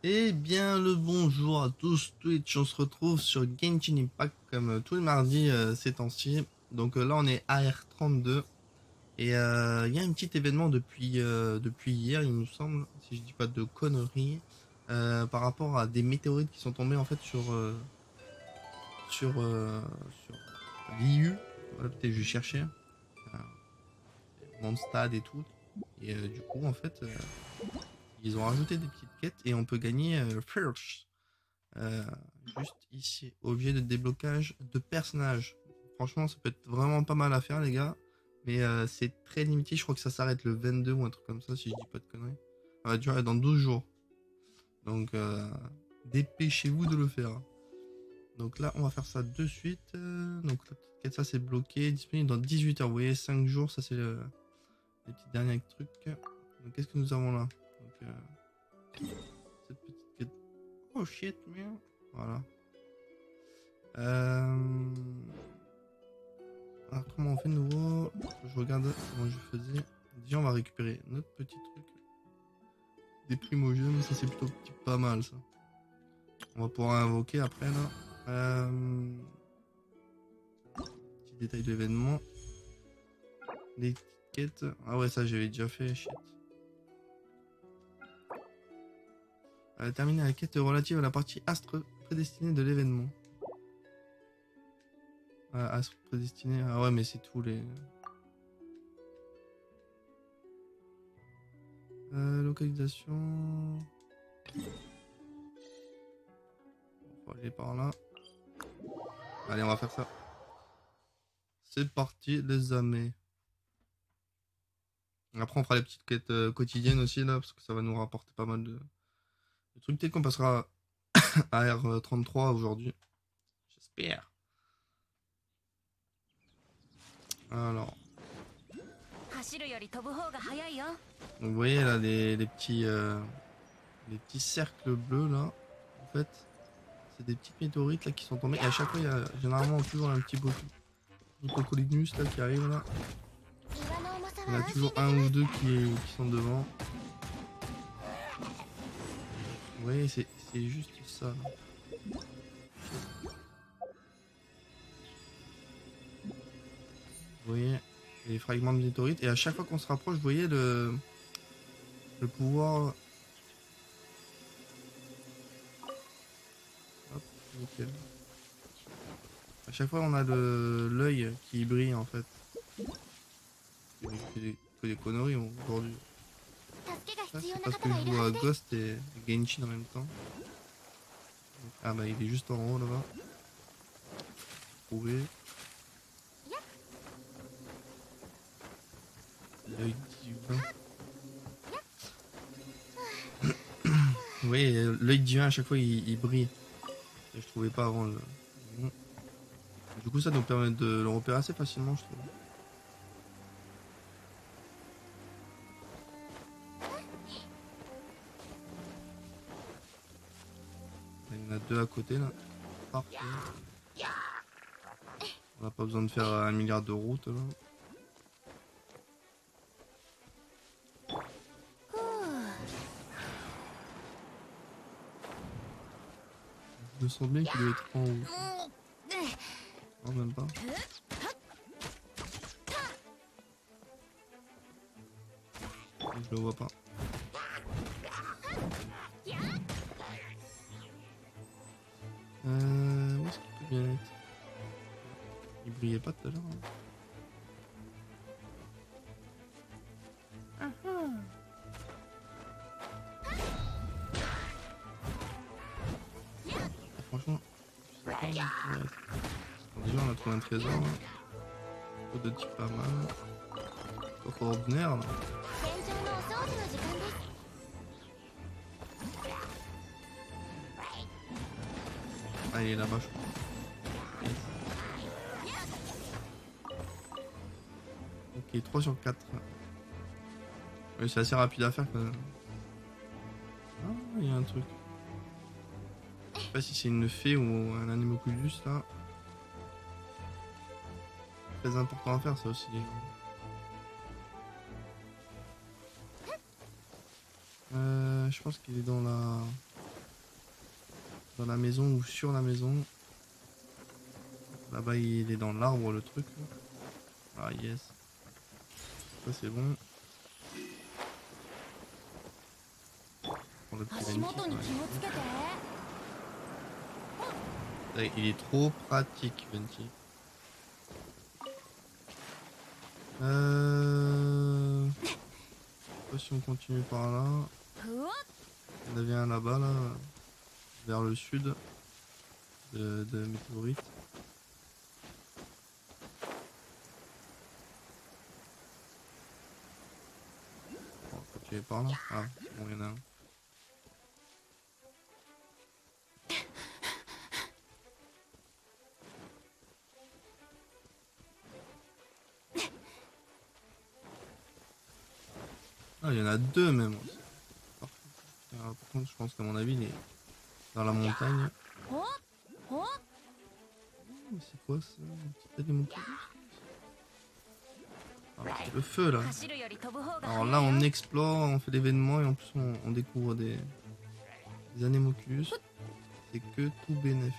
Eh bien le bonjour à tous Twitch, on se retrouve sur Genshin Impact comme tous les mardis ces temps-ci. Donc là on est AR32 et il y a un petit événement depuis hier il me semble, si je dis pas de conneries, par rapport à des météorites qui sont tombées en fait sur l'IU. Voilà, peut-être je vais chercher Mondstadt et tout. Et du coup en fait ils ont rajouté des petites quêtes et on peut gagner First. Euh, juste ici, objet de déblocage de personnages. Franchement, ça peut être vraiment pas mal à faire, les gars. Mais c'est très limité. Je crois que ça s'arrête le 22 ou un truc comme ça, si je dis pas de conneries. Ça va durer dans 12 jours. Donc, dépêchez-vous de le faire. Donc là, on va faire ça de suite. Donc, la petite quête, ça c'est bloqué. Disponible dans 18 heures. Vous voyez, 5 jours. Ça, c'est les petits derniers trucs. Donc, qu'est-ce que nous avons là? Donc, cette petite quête. Oh shit, merde. Voilà. Euh... Alors comment on fait de nouveau? Je regarde comment je faisais. Déjà on va récupérer notre petit truc. Des primogènes, ça c'est plutôt pas mal ça. On va pouvoir invoquer après là. Petit détail de l'événement. Les quêtes. Ah ouais ça j'avais déjà fait, shit. Terminer la quête relative à la partie astre prédestinée de l'événement. Astre prédestiné. Ah ouais mais c'est tous les. Localisation. On va aller par là. Allez on va faire ça. C'est parti les amis. Après, on fera les petites quêtes quotidiennes aussi, là, parce que ça va nous rapporter pas mal de trucs. Peut-être qu'on passera à R33 aujourd'hui. J'espère. Alors. Donc, vous voyez là les petits cercles bleus là. En fait, c'est des petites météorites là qui sont tombées. Et à chaque fois, il y a généralement toujours un petit Botocolinus là qui arrive là. Il y en a toujours un ou deux qui sont devant. Vous voyez, c'est juste ça là. Vous voyez les fragments de météorites. Et à chaque fois qu'on se rapproche, vous voyez le pouvoir. Hop, nickel. À chaque fois, on a l'œil qui brille en fait. Que des conneries aujourd'hui. Ça, c'est parce que je joue à Ghost et Genshin en même temps. Donc, ah bah, il est juste en haut là-bas. Trouvé. L'œil divin. Vous voyez, l'œil divin à chaque fois il brille. Et je trouvais pas avant le. Du coup, ça nous permet de le repérer assez facilement, je trouve. Il y en a deux à côté là. Parfait. On n'a pas besoin de faire 1 milliard de routes là. Je me sens bien qu'il doit être en haut. Non, même pas. Je le vois pas. Où est-ce qu'il peut bien être? Il brillait pas tout à l'heure. Hein. Franchement, je sais pas où il pourrait être. Bon, déjà, on a trouvé un trésor. Là. Pas de type pas mal. Pas ordinaire là. Ah, il est là-bas, je crois. Ok, 3 sur 4. Oui, c'est assez rapide à faire quand même. Ah, il y a un truc. Je sais pas si c'est une fée ou un Animoculus là. Très important à faire ça aussi. Je pense qu'il est dans la. dans la maison ou sur la maison. Là-bas, il est dans l'arbre, le truc. Là. Ah, yes. Ça, c'est bon. Pour le petit Venti, par exemple. Il est trop pratique, Venti. Je sais pas si on continue par là. Il y en avait un là-bas, là, vers le sud de météorite. On va continuer par là. Ah, c'est bon, il y en a un. Ah, il y en a deux même. Parfait. Alors, par contre, je pense qu'à mon avis, il est dans la montagne. Mais c'est quoi ça? Un petit Anemoculus? Ah, c'est le feu là. Alors là, on explore, on fait l'événement et en plus, on découvre des Anemoculus. C'est que tout bénéf.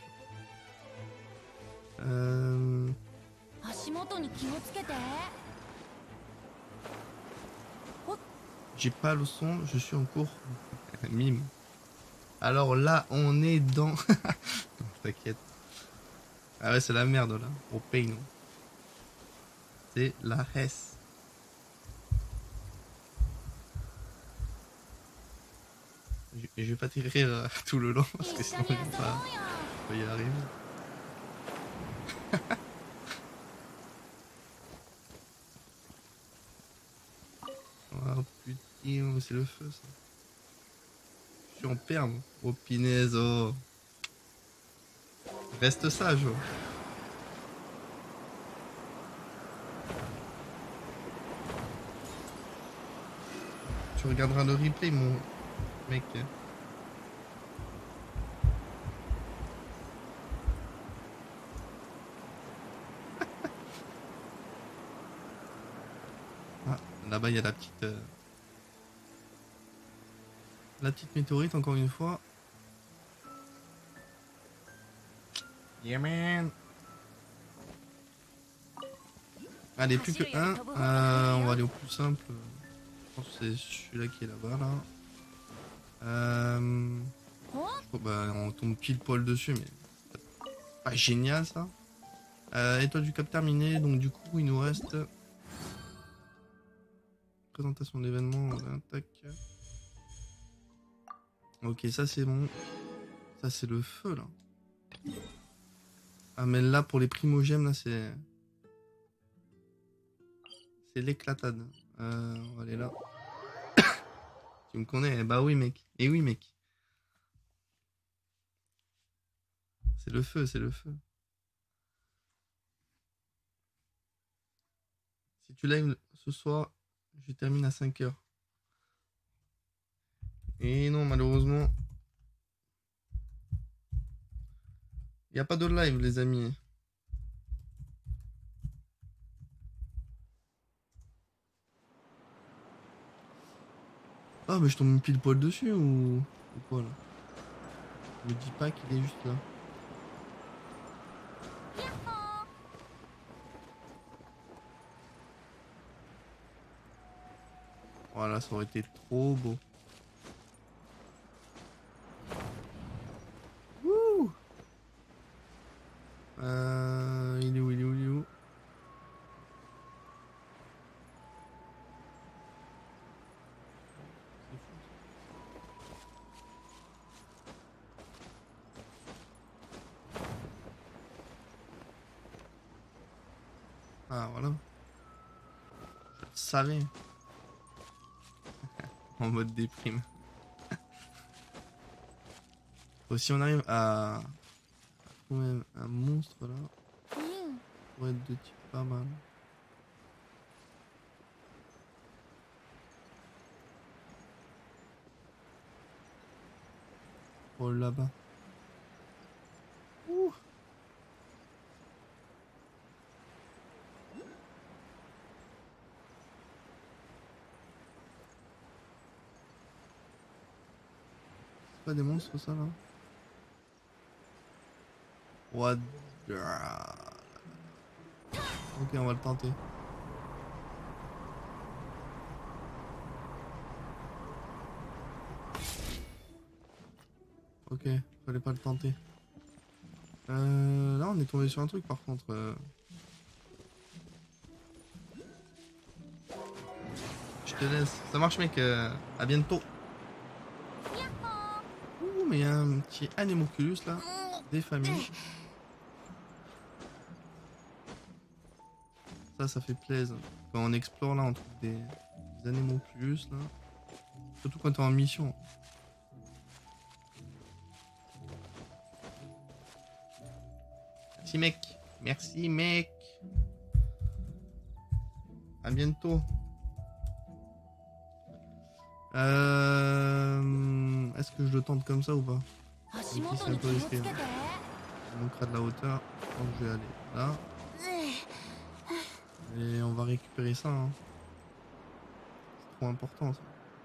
J'ai pas le son, je suis en cours. Mime. Alors là, on est dans. T'inquiète. Ah ouais, c'est la merde là. Au pain. C'est la hesse. Je vais pas t'écrire tout le long parce que sinon je vais pas y arriver. Oh putain, c'est le feu ça. Je suis en perme. Oh pinaise, oh. Reste sage. Oh. Tu regarderas le replay, mon mec. Ah, là-bas il y a la petite météorite encore une fois. Yeah man. Allez, plus que un. On va aller au plus simple. Je pense que c'est celui-là qui est là-bas là. Bah, on tombe pile poil dessus, mais pas génial ça. Étoile du Cap terminé, donc du coup il nous reste présentation d'événement. Tac. Ok, ça c'est bon. Ça c'est le feu là. Ah mais là pour les primogèmes là c'est l'éclatade. On va aller là. Tu me connais? Bah oui mec. Et oui mec. C'est le feu, c'est le feu. Si tu live ce soir, je termine à 5h. Et non, malheureusement, il n'y a pas de live, les amis. Ah, mais je tombe pile poil dessus ou quoi là? Me dis pas qu'il est juste là. Voilà, ça aurait été trop beau. Wouh! Il est où, il est où, il est où? C'est fou ça. Ah, voilà. Je le savais. En mode déprime. Bon, si on arrive à trouver un monstre là, ça pourrait être de type pas mal. Oh là-bas. Ouh! C'est pas des monstres ça là? What the... Ok, on va le tenter. Ok, fallait pas le tenter. Là, on est tombé sur un truc par contre. Je te laisse. Ça marche, mec. À bientôt. Ouh, mais il y a un petit Anemoculus là. Des familles. Ça fait plaisir. Quand on explore là, on trouve des Anemoculus là. Surtout quand t'es en mission. Merci, mec. Merci, mec. À bientôt. Est-ce que je le tente comme ça ou pas? Ici c'est un peu risqué. On manquera de la hauteur. Donc je vais aller là. Et on va récupérer ça. Hein. C'est trop important ça.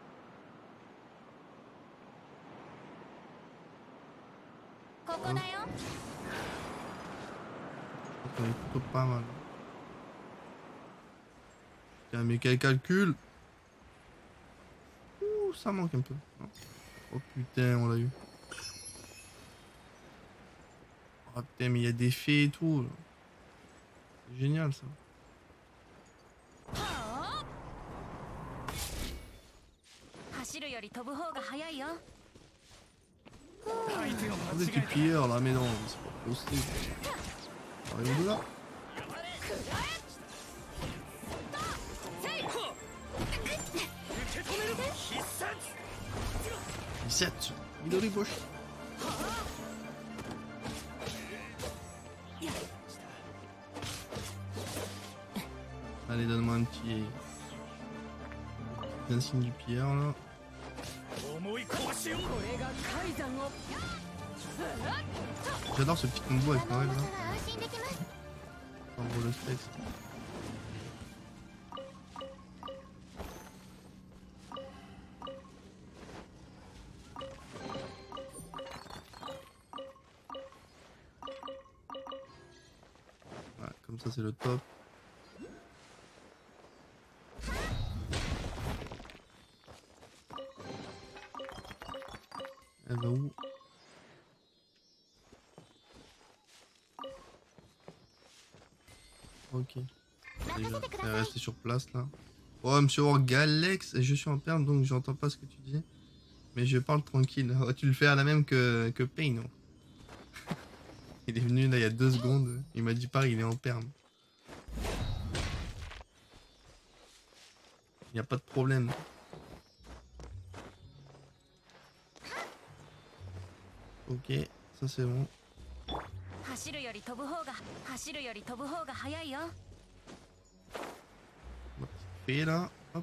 Hop. Je pense qu'on est plutôt pas mal. Tiens, mais quel calcul! Ouh, ça manque un peu. Non. Oh putain, on l'a eu. Oh putain, mais il y a des fées et tout. C'est génial ça. Des petits pilleurs là, mais non, c'est pas possible. Arrive là. 17. Midori Bush. Allez, donne-moi un petit insigne du pilleur là. J'adore ce petit combo avec Noël là. En gros le space. Voilà, comme ça c'est le top. Elle va où? Ok. Elle est restée sur place là. Oh, monsieur Orgalex, je suis en perte donc j'entends pas ce que tu dis. Mais je parle tranquille. Oh, tu le fais à la même que Pain. Non. Il est venu là il y a 2 secondes. Il m'a dit pareil, il est en perme. Il n'y a pas de problème. Ok, ça c'est bon. Ma petite fée là. Hop.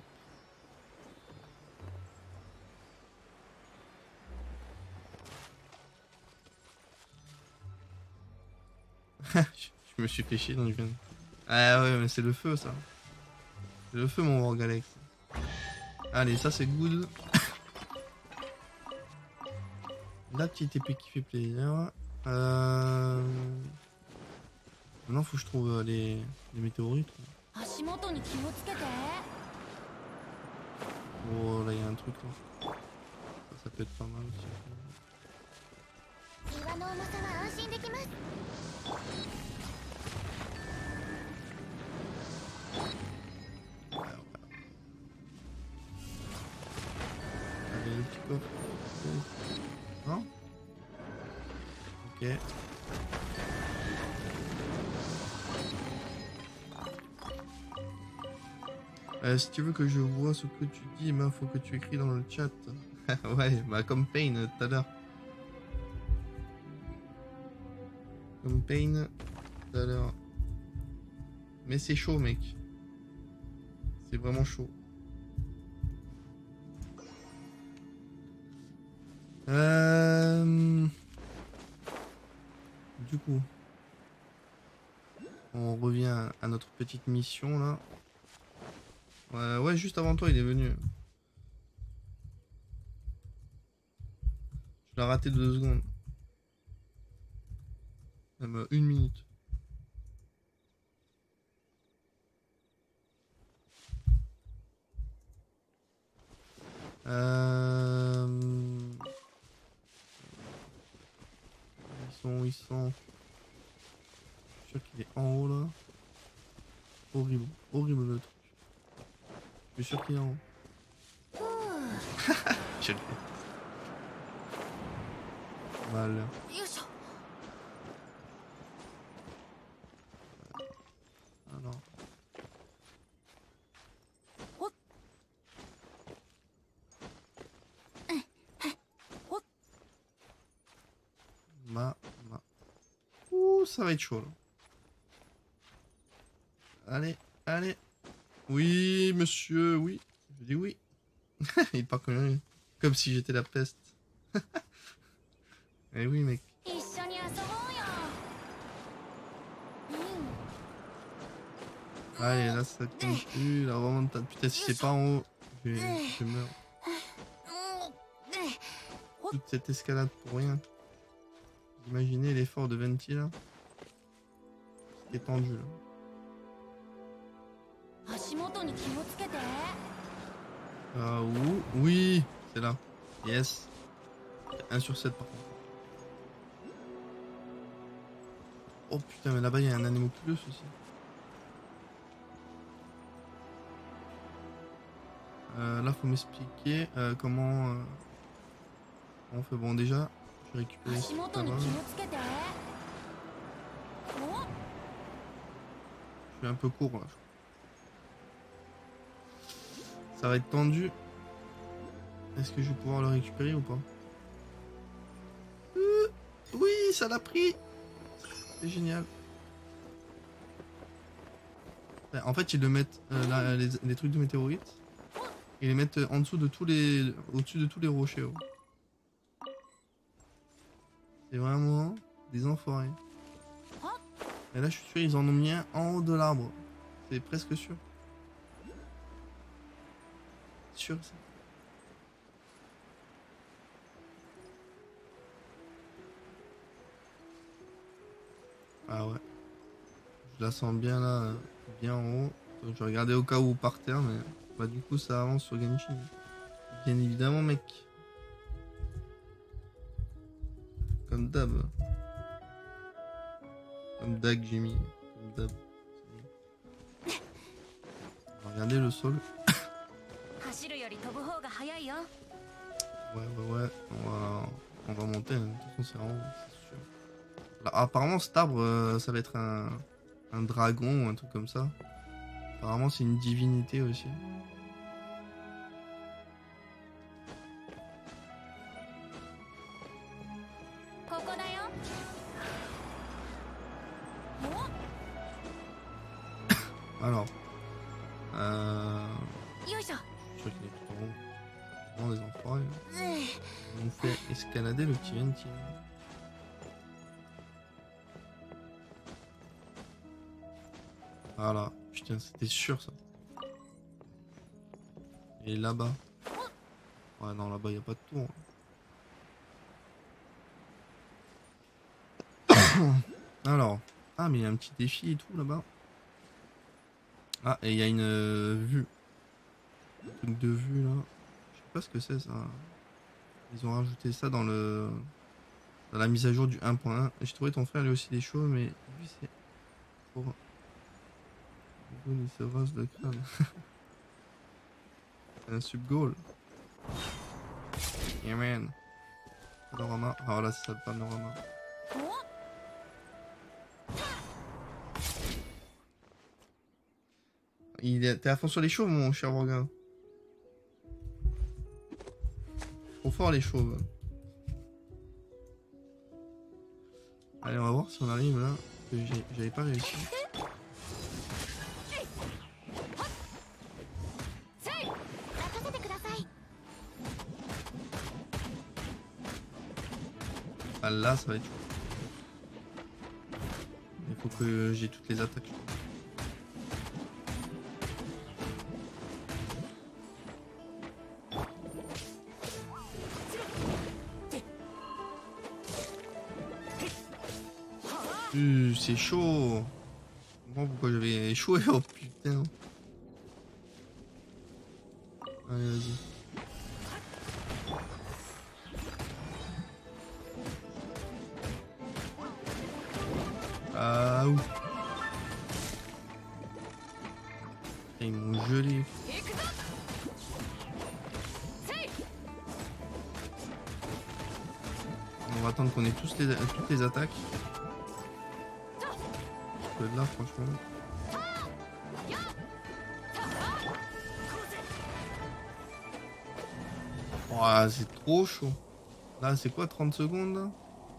Je me suis fait chier donc je viens. Ah ouais, mais c'est le feu ça. C'est le feu mon Wargalex. Allez, ça c'est good. La petite épée qui fait plaisir. Maintenant faut que je trouve les météorites. Oh là il y a un truc là. Ça peut être pas mal aussi. Allez, le petit coffre. Non? Ok. Si tu veux que je vois ce que tu dis, ben faut que tu écris dans le chat. Ouais, bah comme Pain tout à l'heure. Comme Pain tout à l'heure. Mais c'est chaud, mec. C'est vraiment chaud. Du coup, on revient à notre petite mission là. Ouais, juste avant toi, il est venu. Je l'ai raté de 2 secondes. Même 1 minute. Ils sont. Je suis sûr qu'il est en haut là. Horrible, horrible le truc. Je suis sûr qu'il est en haut. J'ai le fait. Mal. Alors. Ouh, ça va être chaud là. Allez, allez. Oui, monsieur, oui. Je dis oui. Il part comme si j'étais la peste. Eh oui, mec. Allez, là, ça continue. La remontada. Putain, si c'est pas en haut, je meurs. Toute cette escalade pour rien. Imaginez l'effort de Venti là. C'est tendu là. Ah oui, c'est là. Yes. 1 sur 7 par contre. Oh putain, mais là-bas il y a un Anemoculus aussi. Là faut m'expliquer comment on fait. Bon déjà, je récupère ici. Je suis un peu court là. Ça va être tendu. Est-ce que je vais pouvoir le récupérer ou pas? Oui, ça l'a pris. C'est génial. En fait, ils le mettent là, les trucs de météorites. Ils les mettent en dessous de tous les, au-dessus de tous les rochers. Oh. C'est vraiment des enfoirés. Et là, je suis sûr, ils en ont mis un en haut de l'arbre. C'est presque sûr. Sûr ça. Ah ouais. Je la sens bien là, bien en haut. Donc, je regardais au cas où par terre, mais bah du coup ça avance sur Genshin. Bien évidemment, mec. Comme d'hab. Comme Dag j'ai mis. Comme d'hab. Regardez le sol. Ouais. On va monter. Hein. De toute façon, c'est vraiment. C'est sûr. Là, apparemment, cet arbre, ça va être un dragon ou un truc comme ça. Apparemment, c'est une divinité aussi. Alors. Je suis sûr qu'il est tout en haut. Vraiment des enfoirés. Ils nous fait escalader le petit Venti. Voilà. Putain, c'était sûr ça. Et là-bas. Ouais, non, là-bas, il n'y a pas de tour. Alors. Ah, mais il y a un petit défi et tout là-bas. Ah, et il y a une vue. Un truc de vue là. Je sais pas ce que c'est ça. Ils ont rajouté ça dans la mise à jour du 1.1. J'ai trouvé ton frère lui aussi des choses, mais lui c'est pour. Il se rase le crâne. C'est un sub-goal. Yeah man. Panorama. Ah voilà, c'est ça le panorama. T'es à fond sur les chauves, mon cher Morgan. Trop fort les chauves. Allez, on va voir si on arrive là. J'avais pas réussi. Ah là, ça va être chaud. Il faut que j'ai toutes les attaques. C'est chaud. Je comprends pourquoi j'avais échoué. Oh putain. Allez, vas-y. Ah ouf. Ils m'ont gelé. On va attendre qu'on ait toutes les attaques. Parce que là, franchement. Oh, c'est trop chaud. Là, c'est quoi, 30 secondes là?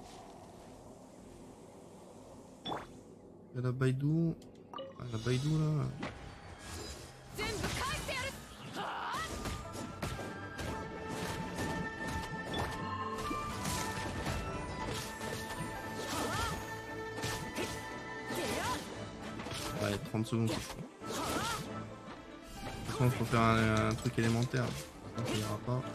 Il y a la Baidou. Ah, la Baidou là. Ouais, 30 secondes, c'est chaud. De toute façon, il faut faire un truc élémentaire. Sinon, ça ira pas.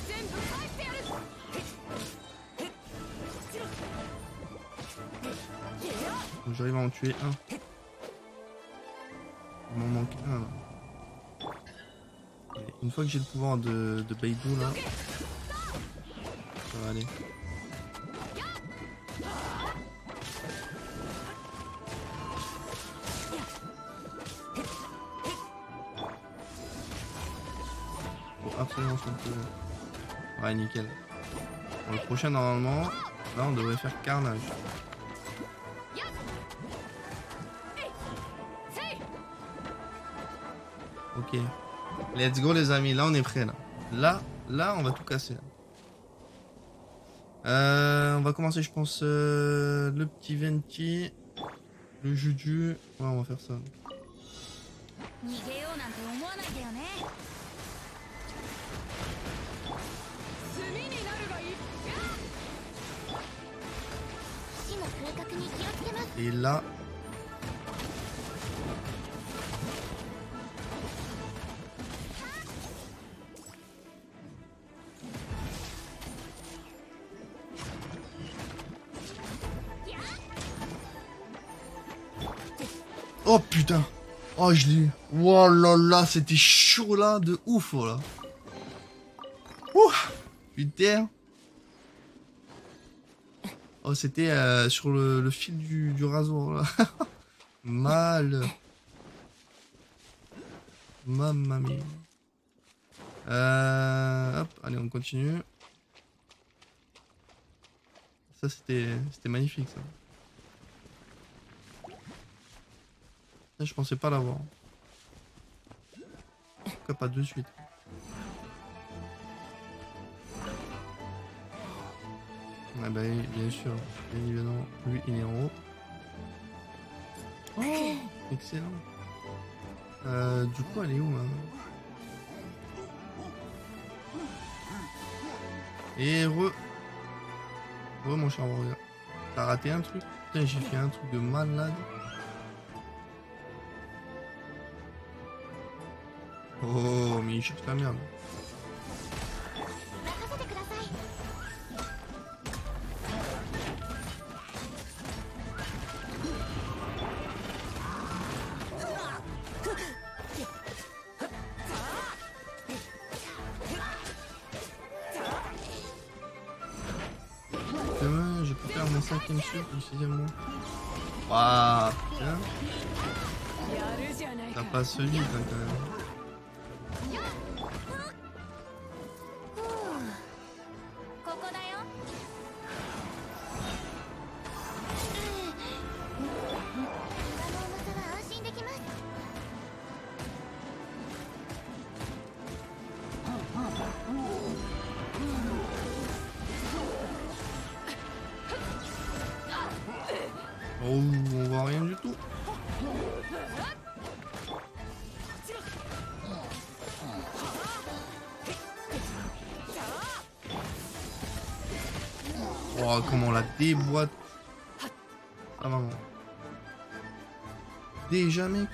Donc, j'arrive à en tuer un. Il m'en manque un là. Et une fois que j'ai le pouvoir de Baidou là, ça va aller. Faut absolument son pouvoir. Ouais, nickel. Pour le prochain, normalement, là on devrait faire carnage. Ok. Let's go les amis, là on est prêt là. Là on va tout casser. On va commencer je pense le petit Venti, le Juju. Ouais on va faire ça. Et là... Oh putain. Oh je l'ai. Oh là là, c'était chaud là, de ouf là. Ouh. Putain. Oh c'était sur le fil du rasoir là. Mal. Mamma mia. Hop, allez on continue. Ça c'était magnifique ça. Ça je pensais pas l'avoir. En tout cas pas de suite. Ah bah bien sûr, bien évidemment, lui il est en haut. Oh, excellent. Du coup elle est où là? Et re mon cher warrior. T'as raté un truc? Putain j'ai fait un truc de malade. Oh mais il cherche la merde. Demain, je peux faire mon 5ème sub ou 6ème mois. Waouh, putain. Ça passe vite hein, quand même. Oh, on voit rien du tout. Oh, comment on la déboîte. Ah maman. Déjà mec.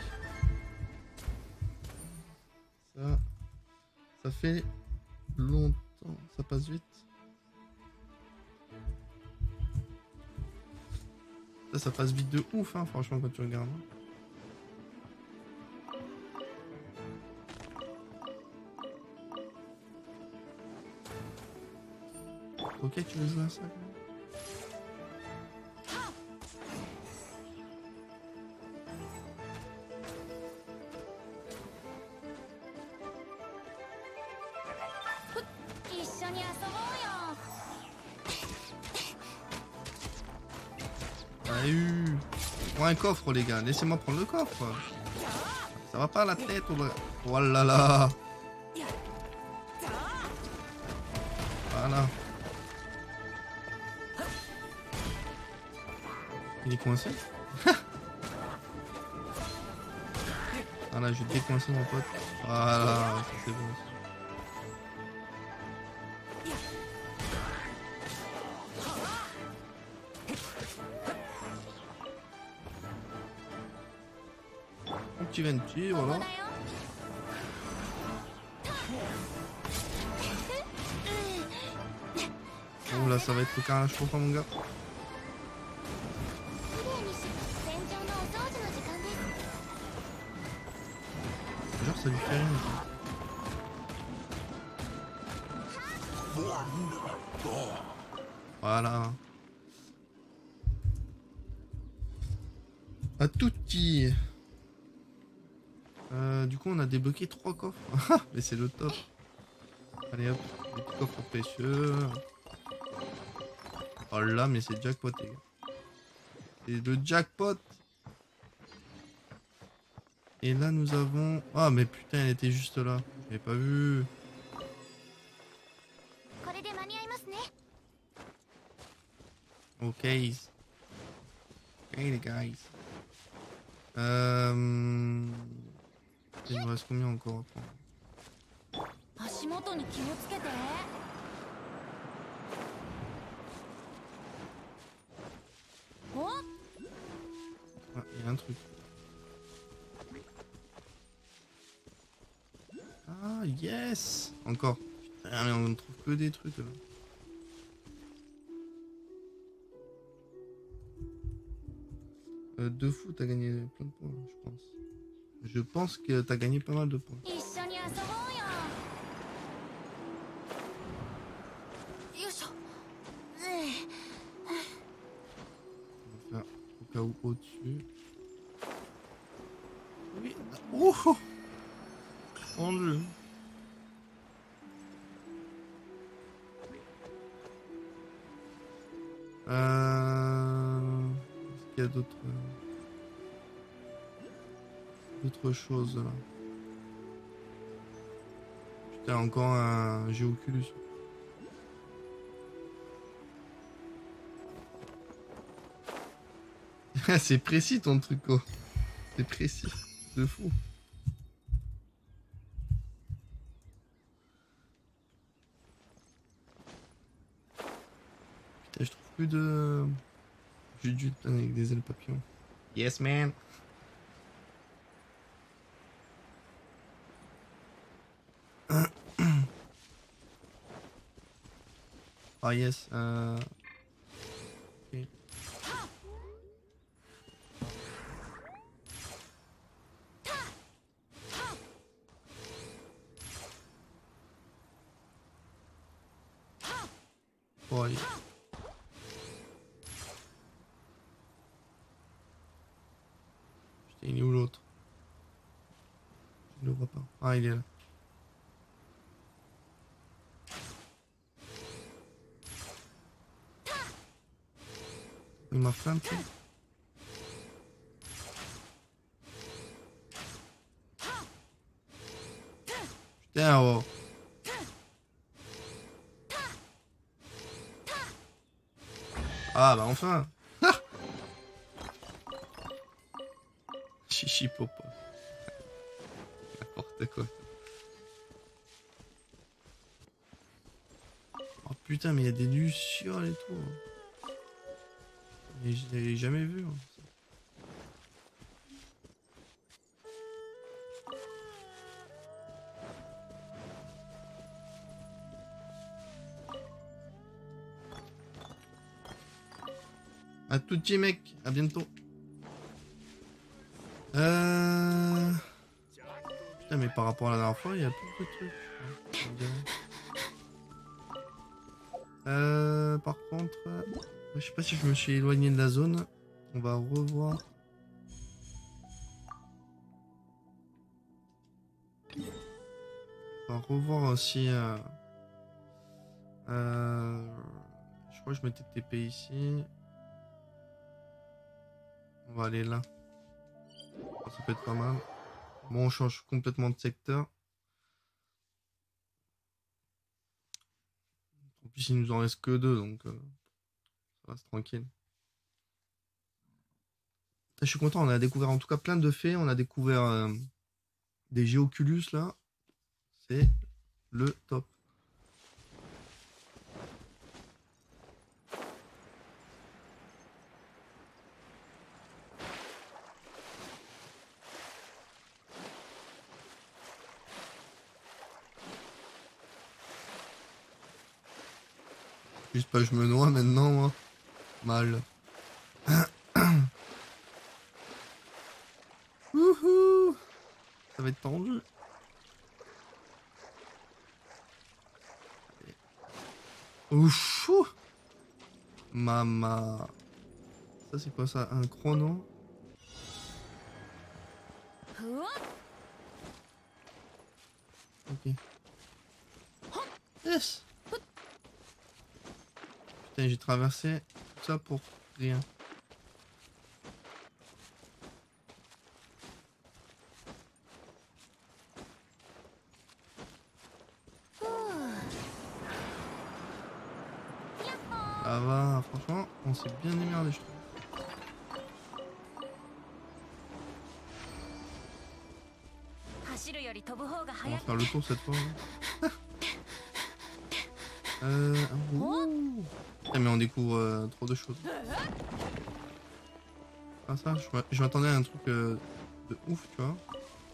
Ça fait longtemps. Ça passe vite. Ça passe vite de ouf, hein, franchement, quand tu regardes. Ok, tu veux jouer à ça quand même. Prends un coffre les gars, laissez-moi prendre le coffre. Ça va pas la tête ou le... Oh là là. Voilà. Il est coincé. Voilà, je vais décoincer mon pote. Voilà, c'est bon. Donc tu viens de tuer, voilà. Oh là, ça va être le carnage pour toi mon gars. Genre ça lui fait rien. Voilà. À tout petit. Du coup on a débloqué 3 coffres. Mais c'est le top. Allez hop, des petits coffres précieux. Oh là mais c'est jackpot les gars. C'est le jackpot. Et là nous avons... Ah mais putain elle était juste là. J'avais pas vu. Ok. Ok les guys. Il nous reste combien encore à prendre? Ah, il y a un truc. Ah yes. Encore. Putain mais on ne trouve que des trucs là. De fou, t'as gagné plein de points, je pense. Je pense que t'as gagné pas mal de points. On va faire au cas où au-dessus. Oui. Oh mon dieu. Est-ce qu'il y a d'autres choses là? Putain, encore un Géoculus. C'est précis ton truc, quoi. C'est précis. De fou. Putain, je trouve plus de... Jus avec des ailes papillons. Yes, man. Ah, yes. Ok. Bon, allez. Putain, il est où l'autre? Je ne le vois pas. Ah, il est là. Il m'a fait un peu. Putain, oh. Ah, bah enfin. Chichi popo. N'importe quoi. Oh putain, mais il y a des lucioles et tout. Mais je l'avais jamais vu. Hein. À tutti mec, à bientôt. Putain mais par rapport à la dernière fois, il y a plus de trucs. On dirait. Par contre, je sais pas si je me suis éloigné de la zone. On va revoir. On va revoir aussi. Je crois que je m'étais TP ici. On va aller là. Ça peut être pas mal. Bon, on change complètement de secteur. En plus, il nous en reste que deux, donc ça va, c'est tranquille. Je suis content, on a découvert en tout cas plein de faits. On a découvert des Géoculus là. C'est le top. Juste pas je me noie maintenant, moi. Mal. Wouhou! Ça va être tendu. Ouf! Mama. Ça c'est quoi ça? Un chrono? Ok. Yes! Putain, j'ai traversé tout ça pour rien. Ça va, franchement, on s'est bien démerdé, je trouve. On va faire le tour cette fois. Putain, mais on découvre trop de choses. Ah ça, je m'attendais à un truc de ouf, tu vois.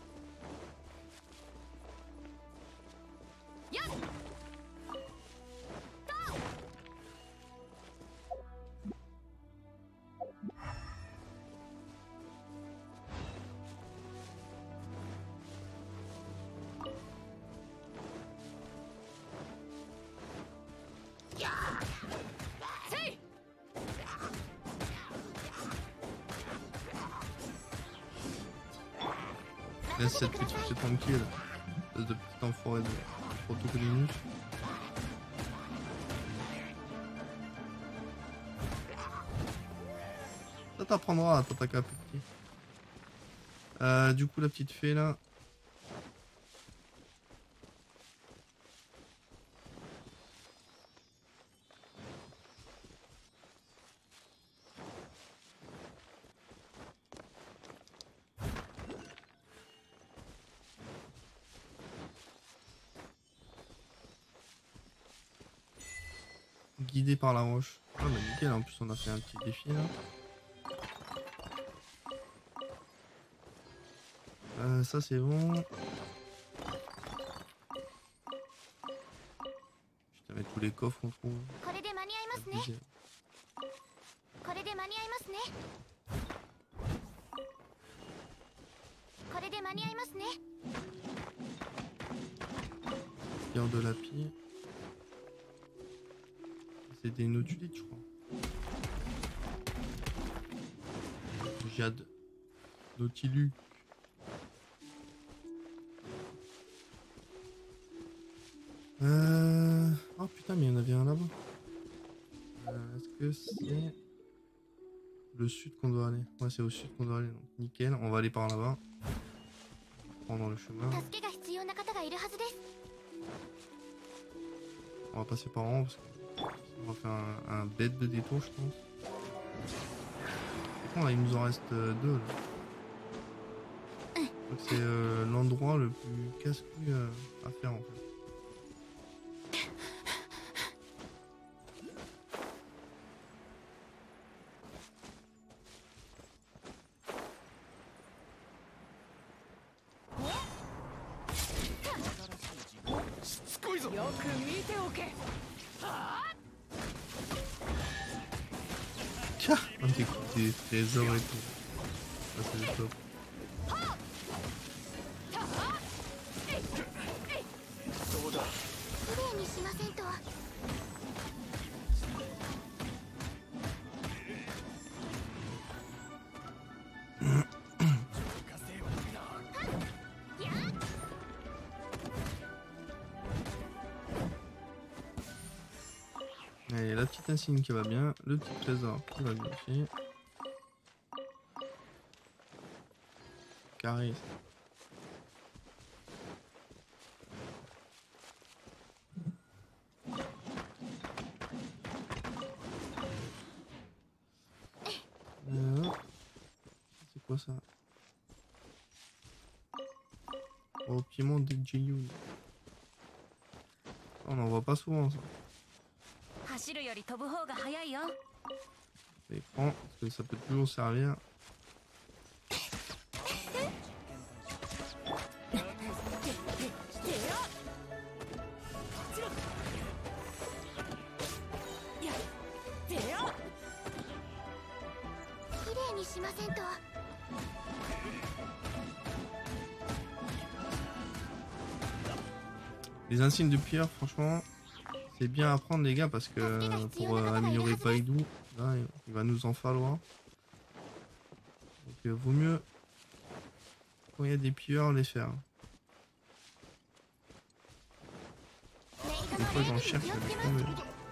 Laisse cette petite fille tranquille. De petite enfoirée de Protocolinus. Ça t'apprendra à t'attaquer à petit. Du coup, la petite fée là. Guidé par la roche. Ah bah nickel, en plus on a fait un petit défi là. Ça c'est bon. Putain mais tous les coffres on trouve. Abusé. Pierre de lapis. C'est des notulites je crois. Jade. Nautilus. Oh putain mais il y en avait un là-bas. Est-ce que c'est le sud qu'on doit aller? Ouais c'est au sud qu'on doit aller, donc nickel, on va aller par là-bas. Prendre le chemin. On va passer par en haut parce qu'on va faire un bête de détour je pense. Oh, là, il nous en reste deux là. Donc c'est l'endroit le plus casse-couille à faire en fait. Tiens, des trésors et tout. Ça c'est le top. そうだ。 きれいにしませんと。 Allez, la petite insigne qui va bien, le petit trésor qui va bien aussi. Carré. C'est quoi ça? Oh, piment de Jiyun. On n'en voit pas souvent ça. 走るより飛ぶ方が早いよ。 Et prends, parce que ça peut toujours servir. Les insignes de pierre, franchement, c'est bien à prendre les gars parce que pour améliorer Baidu, là, il va nous en falloir. Donc vaut mieux quand il y a des pilleurs les faire. Des fois j'en cherche, mais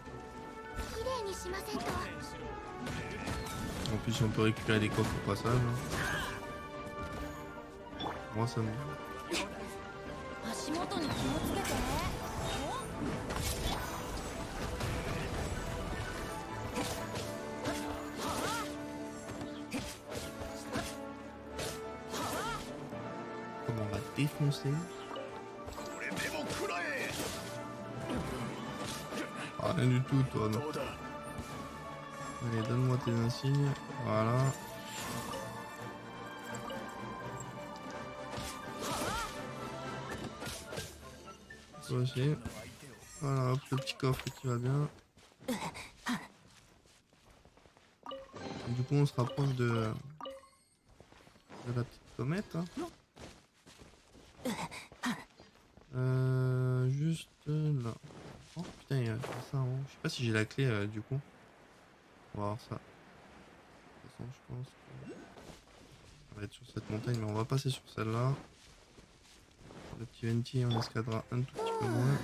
en plus on peut récupérer des coffres au passage. Moi ça me... 足元に気をつけて。 Comment on va défoncer. Ah, rien du tout toi non. Allez donne-moi tes insignes. Voilà. Toi aussi. Voilà hop, le petit coffre qui va bien. Du coup on se rapproche de la petite comète. Hein. Juste là. Oh putain, il y a ça en haut. Je sais pas si j'ai la clé du coup. On va voir ça. De toute façon, je pense qu'on va être sur cette montagne, mais on va passer sur celle-là. Le petit Venti, on escadra un tout petit peu moins.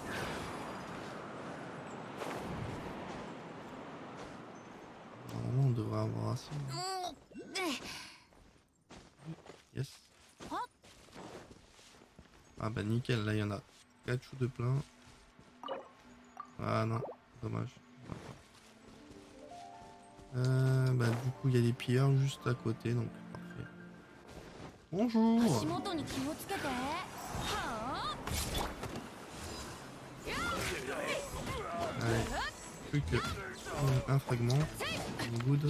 Normalement, on devrait avoir assez. Yes. Ah bah nickel, là il y en a 4 choux de plein. Ah non, dommage. Bah du coup il y a des pilleurs juste à côté, donc parfait. Bonjour. Allez, plus que un fragment. Good.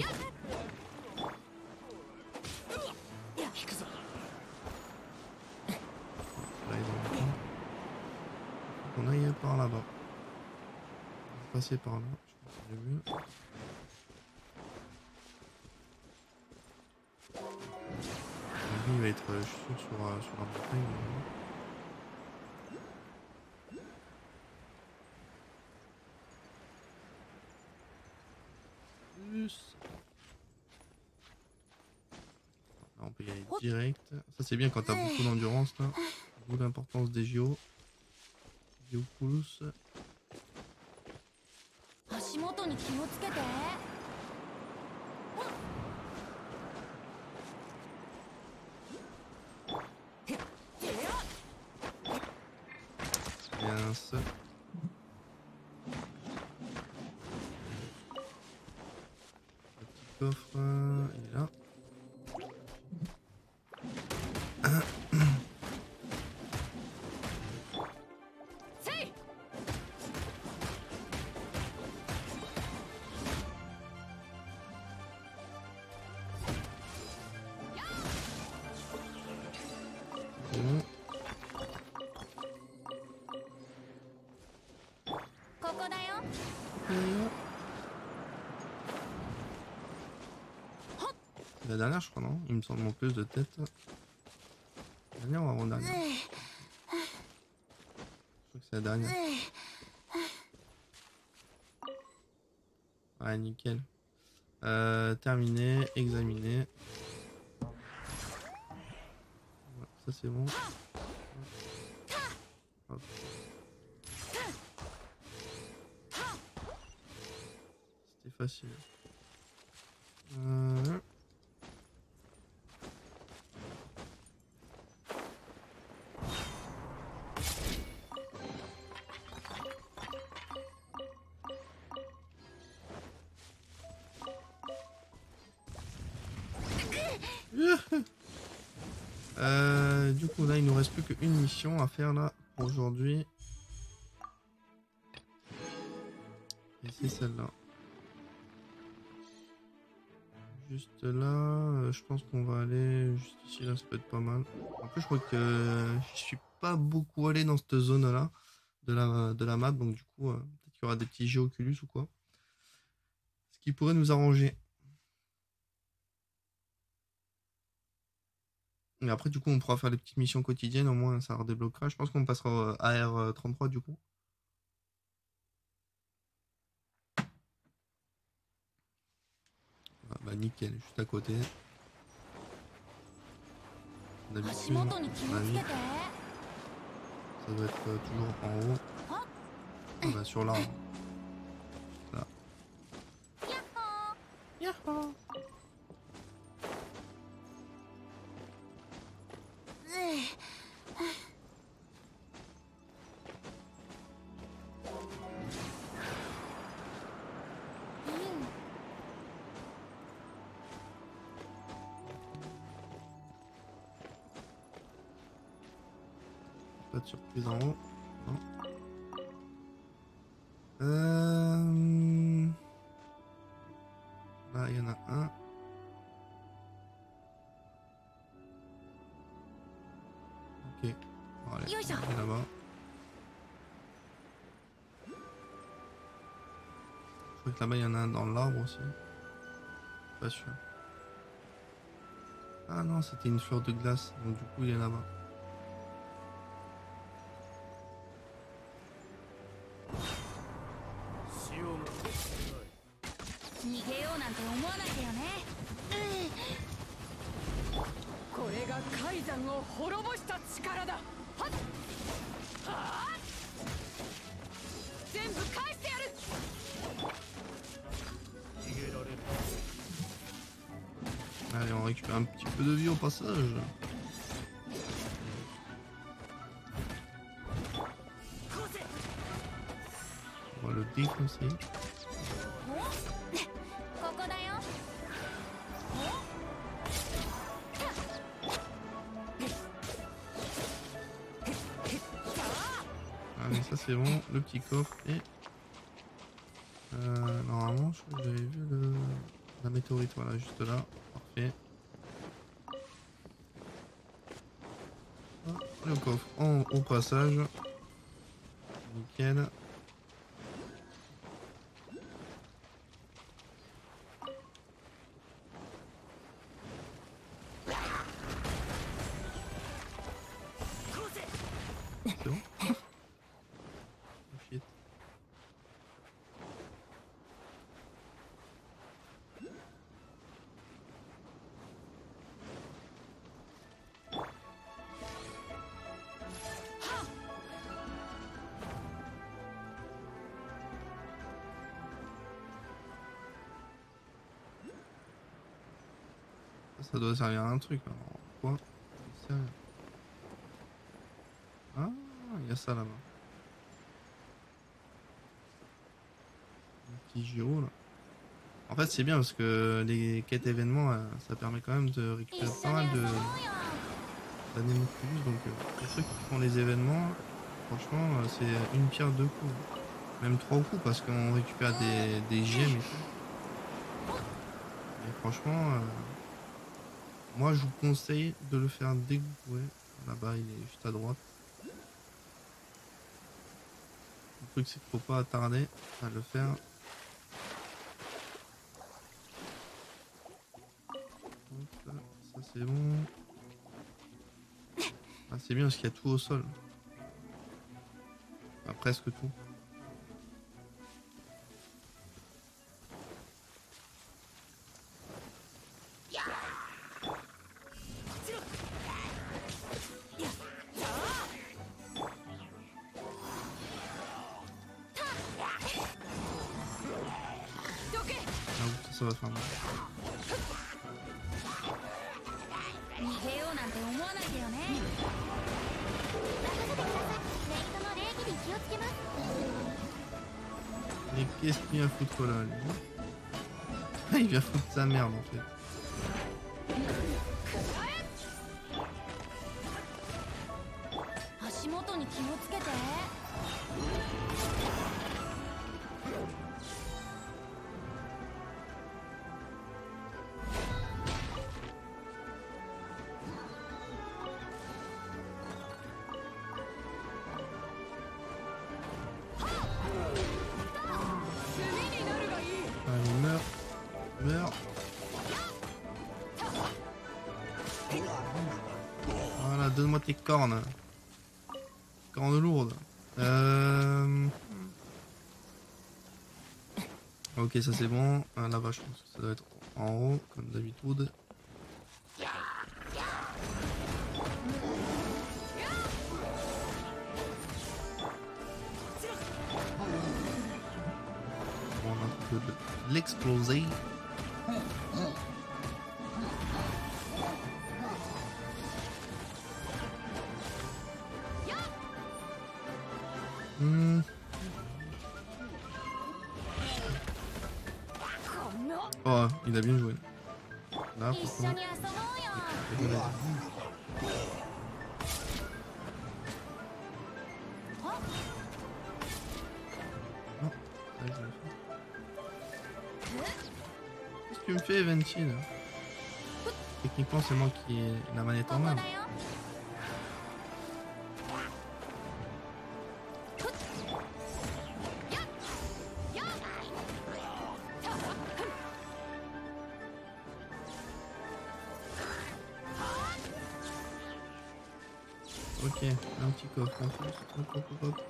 Là, ils ont on aille par là-bas. On va passer par là, je pense que j'ai vu. Lui, il va être je suis sûr sur la montagne. Plus. Là, on peut y aller direct. Ça c'est bien quand t'as beaucoup d'endurance là. D'où l'importance des JO. Plus. Bien ça. Le petit coffre, il est là. C'est la dernière, je crois, non? Il me semble en plus de tête. Dernière ou avant-dernière? Je crois que c'est la dernière. Ouais, nickel. Terminé, examiné. Voilà, ça c'est bon. Hop. C'était facile. Du coup là il nous reste plus qu'une mission à faire là pour aujourd'hui. Et c'est celle-là. Juste là, je pense qu'on va aller juste ici, là ça peut être pas mal. Après je crois que je suis pas beaucoup allé dans cette zone là de la map, donc du coup peut-être qu'il y aura des petits Géoculus ou quoi. Ce qui pourrait nous arranger. Et après du coup on pourra faire les petites missions quotidiennes, au moins ça redébloquera. Je pense qu'on passera à R33 du coup. Ah, bah nickel, juste à côté. D'habitude, 足元に気をつけて。 ça doit être toujours en haut. Ah bah sur l'arbre. Là. やっほー。 Pas de surprise en haut. Non. Là, il y en a un. Ok. Bon, allez, on est là-bas. Je crois que là-bas, il y en a un dans l'arbre aussi. Pas sûr. Ah non, c'était une fleur de glace. Donc du coup, il est là-bas. Allez, on récupère un petit peu de vie au passage. On va le défoncer. Allez, ça c'est bon. Le petit coffre et... normalement, je crois que j'avais vu la météorite. Voilà, juste là. Parfait. Le coffre au passage. Nickel. C'est bon. Oh, shit. Ça doit servir à un truc. Alors, quoi? Ça sert... Ah, il y a ça là-bas. Un petit gyro là. En fait, c'est bien parce que les quêtes événements, ça permet quand même de récupérer pas mal d'anémoculus. Donc, pour ceux qui font les événements, franchement, c'est une pierre deux coups. Même trois coups parce qu'on récupère des gemmes et tout. Et franchement, moi je vous conseille de le faire dès que vous pouvez. Là-bas, il est juste à droite. Le truc, c'est qu'il faut pas attarder à le faire. c'est bon. Ah, c'est bien parce qu'il y a tout au sol. Enfin, presque tout. Ah, ça va faire mal. 逃げようなんて思わないでよね。任せてください。レイトの礼儀に気をつけます。 Mais qu'est-ce qu'il vient foutre là, lui? Ah, il vient foutre sa merde en fait. 足元に気をつけて。 Allez, meurs. Meurs. Voilà, donne-moi tes cornes. Cornes lourdes. Ok, ça c'est bon. Ah, là-bas, je pense que ça doit être en haut, comme d'habitude. Bon, on a un peu de l'exploser. Hmm. Oh, il a bien joué. Là, 一緒 pourquoi に遊ぼうよ。 Non, ça, je l'ai fait. Qu'est-ce que tu me fais, Venti là? Techniquement, c'est moi qui ai la manette こ en こ main. だよ。 Ok, un petit coffre en plus. Hop, hop, hop, hop.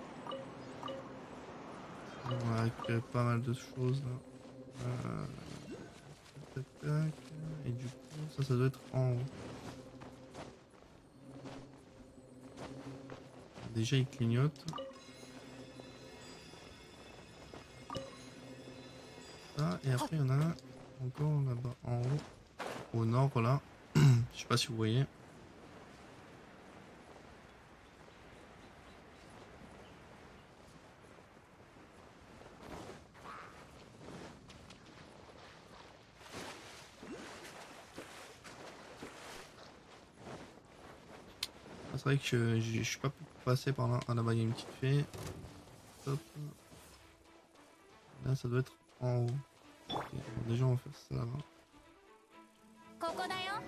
On va récupérer pas mal de choses là. Tac, tac, tac. Et du coup, ça doit être en haut. Déjà, il clignote. Ça, et après, il y en a un encore là-bas en haut. Au nord là. Je sais pas si vous voyez. C'est vrai que je suis pas passé par là. Ah, là-bas, il y a une petite fée. Hop. Là, ça doit être en haut. Ok, bon, déjà, on va faire ça là-bas. ここだよ。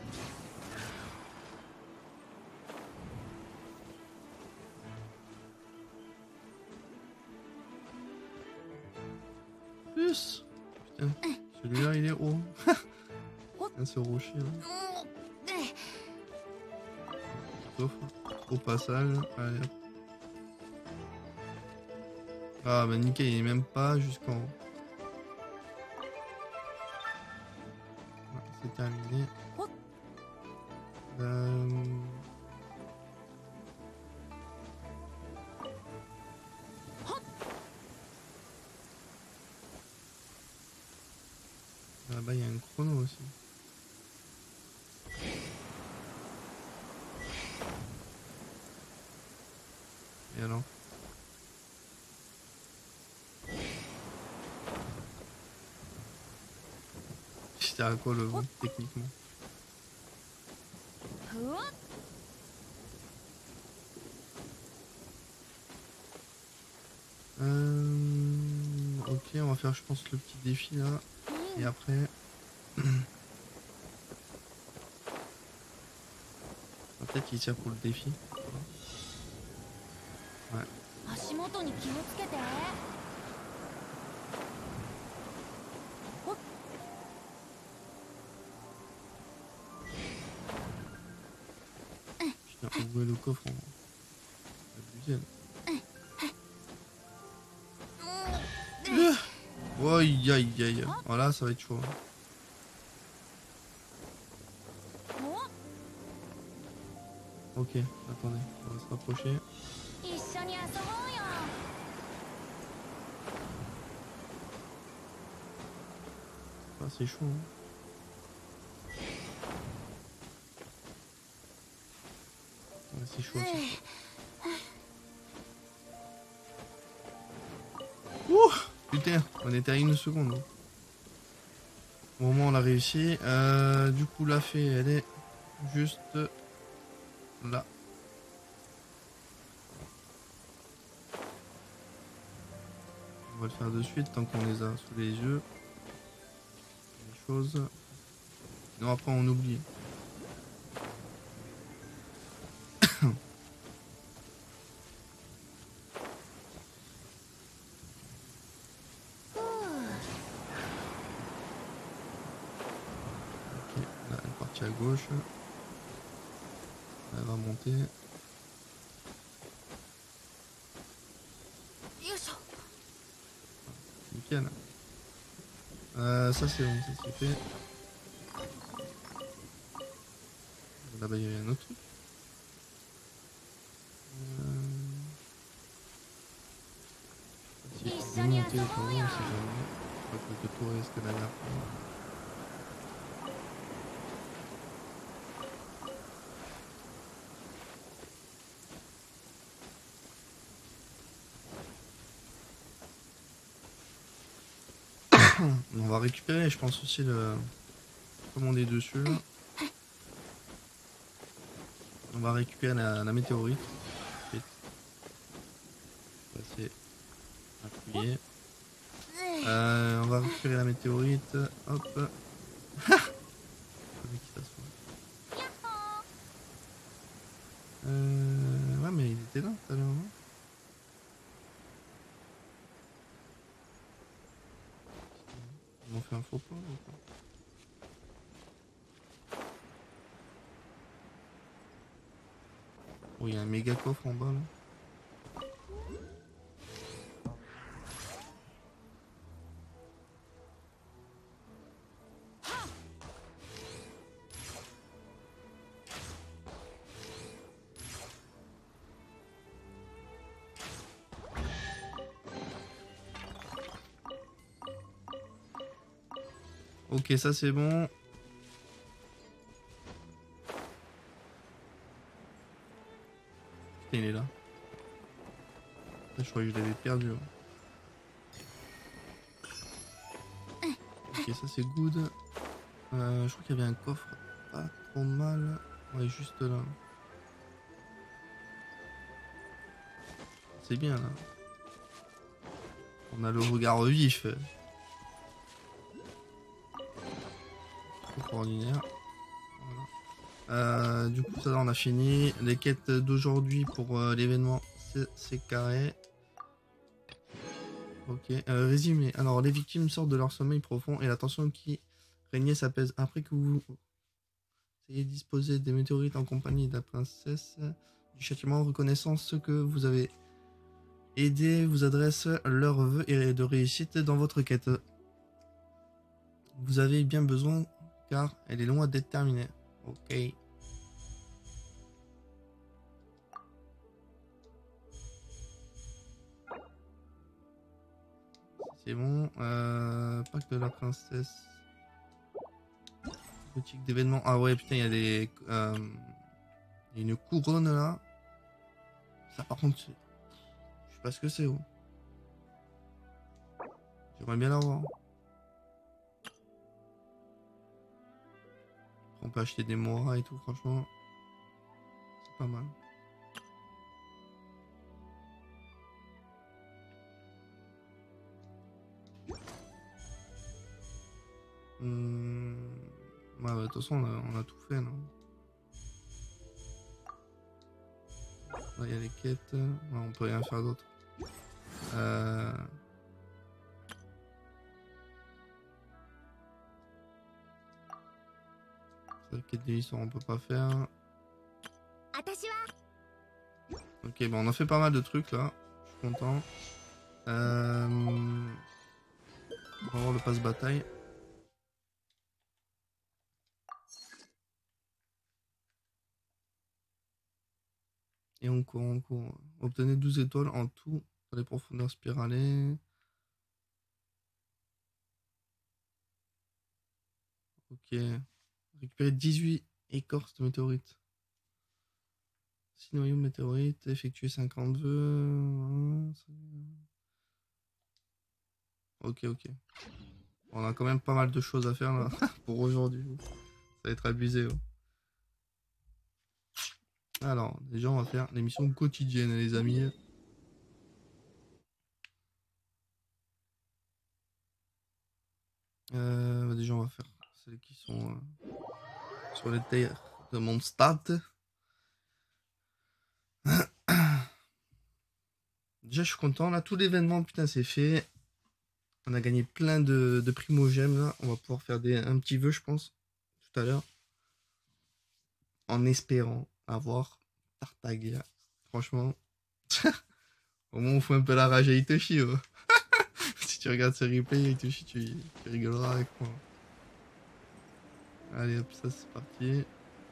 Plus. Putain, celui-là, il est haut. Putain, ce rocher là. うん。 Coffre. Au passage. Allez, hop. Ah, bah nickel, il est même pas jusqu'en haut. Voilà, c'est terminé. Là-bas, il y a un chrono aussi. Et alors? J'étais à quoi le vent, techniquement? ふわっ。 Ok, on va faire, je pense, le petit défi là. Et après... Peut-être qu'il tire pour le défi. Ouais. 足元に気をつけて。ほっ。 ouvrir le coffre en abusé, là. Aïe aïe aïe. Voilà, ça va être chaud. Hein. お Ok, attendez, on va se rapprocher. 一緒に遊ぼうよ Ah, c'est chaud. Hein. Ouais, c'est chaud, c'est chaud. Ouh, putain, on était à 1 seconde. Au moment où on l'a réussi. Du coup, la fée, elle est juste là. On va le faire de suite tant qu'on les a sous les yeux. Les choses. Non, après on oublie. Ok, là, elle est partie à gauche. Elle va monter. よいしょ Nickel. Ça c'est bon, ça c'est fait. Là-bas il y avait un autre truc. Si je peux monter quand même, si jamais. Pas que le tour reste derrière. On va récupérer, je pense aussi le commander dessus. On va récupérer la météorite. C'est appuyé. On va récupérer la météorite. Hop. Ouais, mais il était là tout à l'heure, non? Ils m'ont fait un faux pas ou quoi? Oh, il y a un méga coffre en bas là. Ok, ça c'est bon. Putain, il est là. Je croyais que je l'avais perdu. Ok, ça c'est good. Je crois qu'il y avait un coffre pas trop mal. Ouais, juste là. C'est bien là. On a le regard vif. Trop ordinaire. Voilà. Du coup, ça là, on a fini. Les quêtes d'aujourd'hui pour l'événement, c'est carré. Ok. Résumé. Alors, les victimes sortent de leur sommeil profond et la tension qui régnait s'apaise. Après que vous ayez disposé des météorites en compagnie de la princesse du châtiment, reconnaissant ce que vous avez aidé, vous adresse leurs vœux et de réussite dans votre quête. Vous avez bien besoin car elle est loin d'être terminée. Ok. C'est bon. Pacte de la princesse. Boutique d'événements. Ah ouais, putain, il y a des... il y a une couronne là. Ça par contre, je sais pas ce que c'est. Oh. J'aimerais bien l'avoir. On peut acheter des moras et tout, franchement. C'est pas mal. Ouais, bah, de toute façon, on a tout fait, non? Là, il y a les quêtes. Ouais, on peut rien faire d'autre. La quête des histoires, on peut pas faire. 私は Ok, bon, on a fait pas mal de trucs là. Je suis content. On va voir le passe-bataille. Et on court, on court. Obtenez 12 étoiles en tout dans les profondeurs spiralées. Ok. Récupérer 18 écorces de météorites. 6 noyaux de météorites. Effectuer 50 vœux. Ok, ok. On a quand même pas mal de choses à faire là pour aujourd'hui. Ça va être abusé. Ouais. Alors, déjà, on va faire les missions quotidiennes, les amis. Déjà, on va faire celles qui sont sur les terres de Mondstadt. Déjà, je suis content. Là, tout l'événement, putain, c'est fait. On a gagné plein de primogèmes là. On va pouvoir faire un petit vœu, je pense, tout à l'heure. En espérant avoir Tartaglia. Franchement. Au moins, on fout un peu la rage à Itoshi. Oh. Si tu regardes ce replay, Itoshi, tu rigoleras avec moi. Allez, hop, ça c'est parti.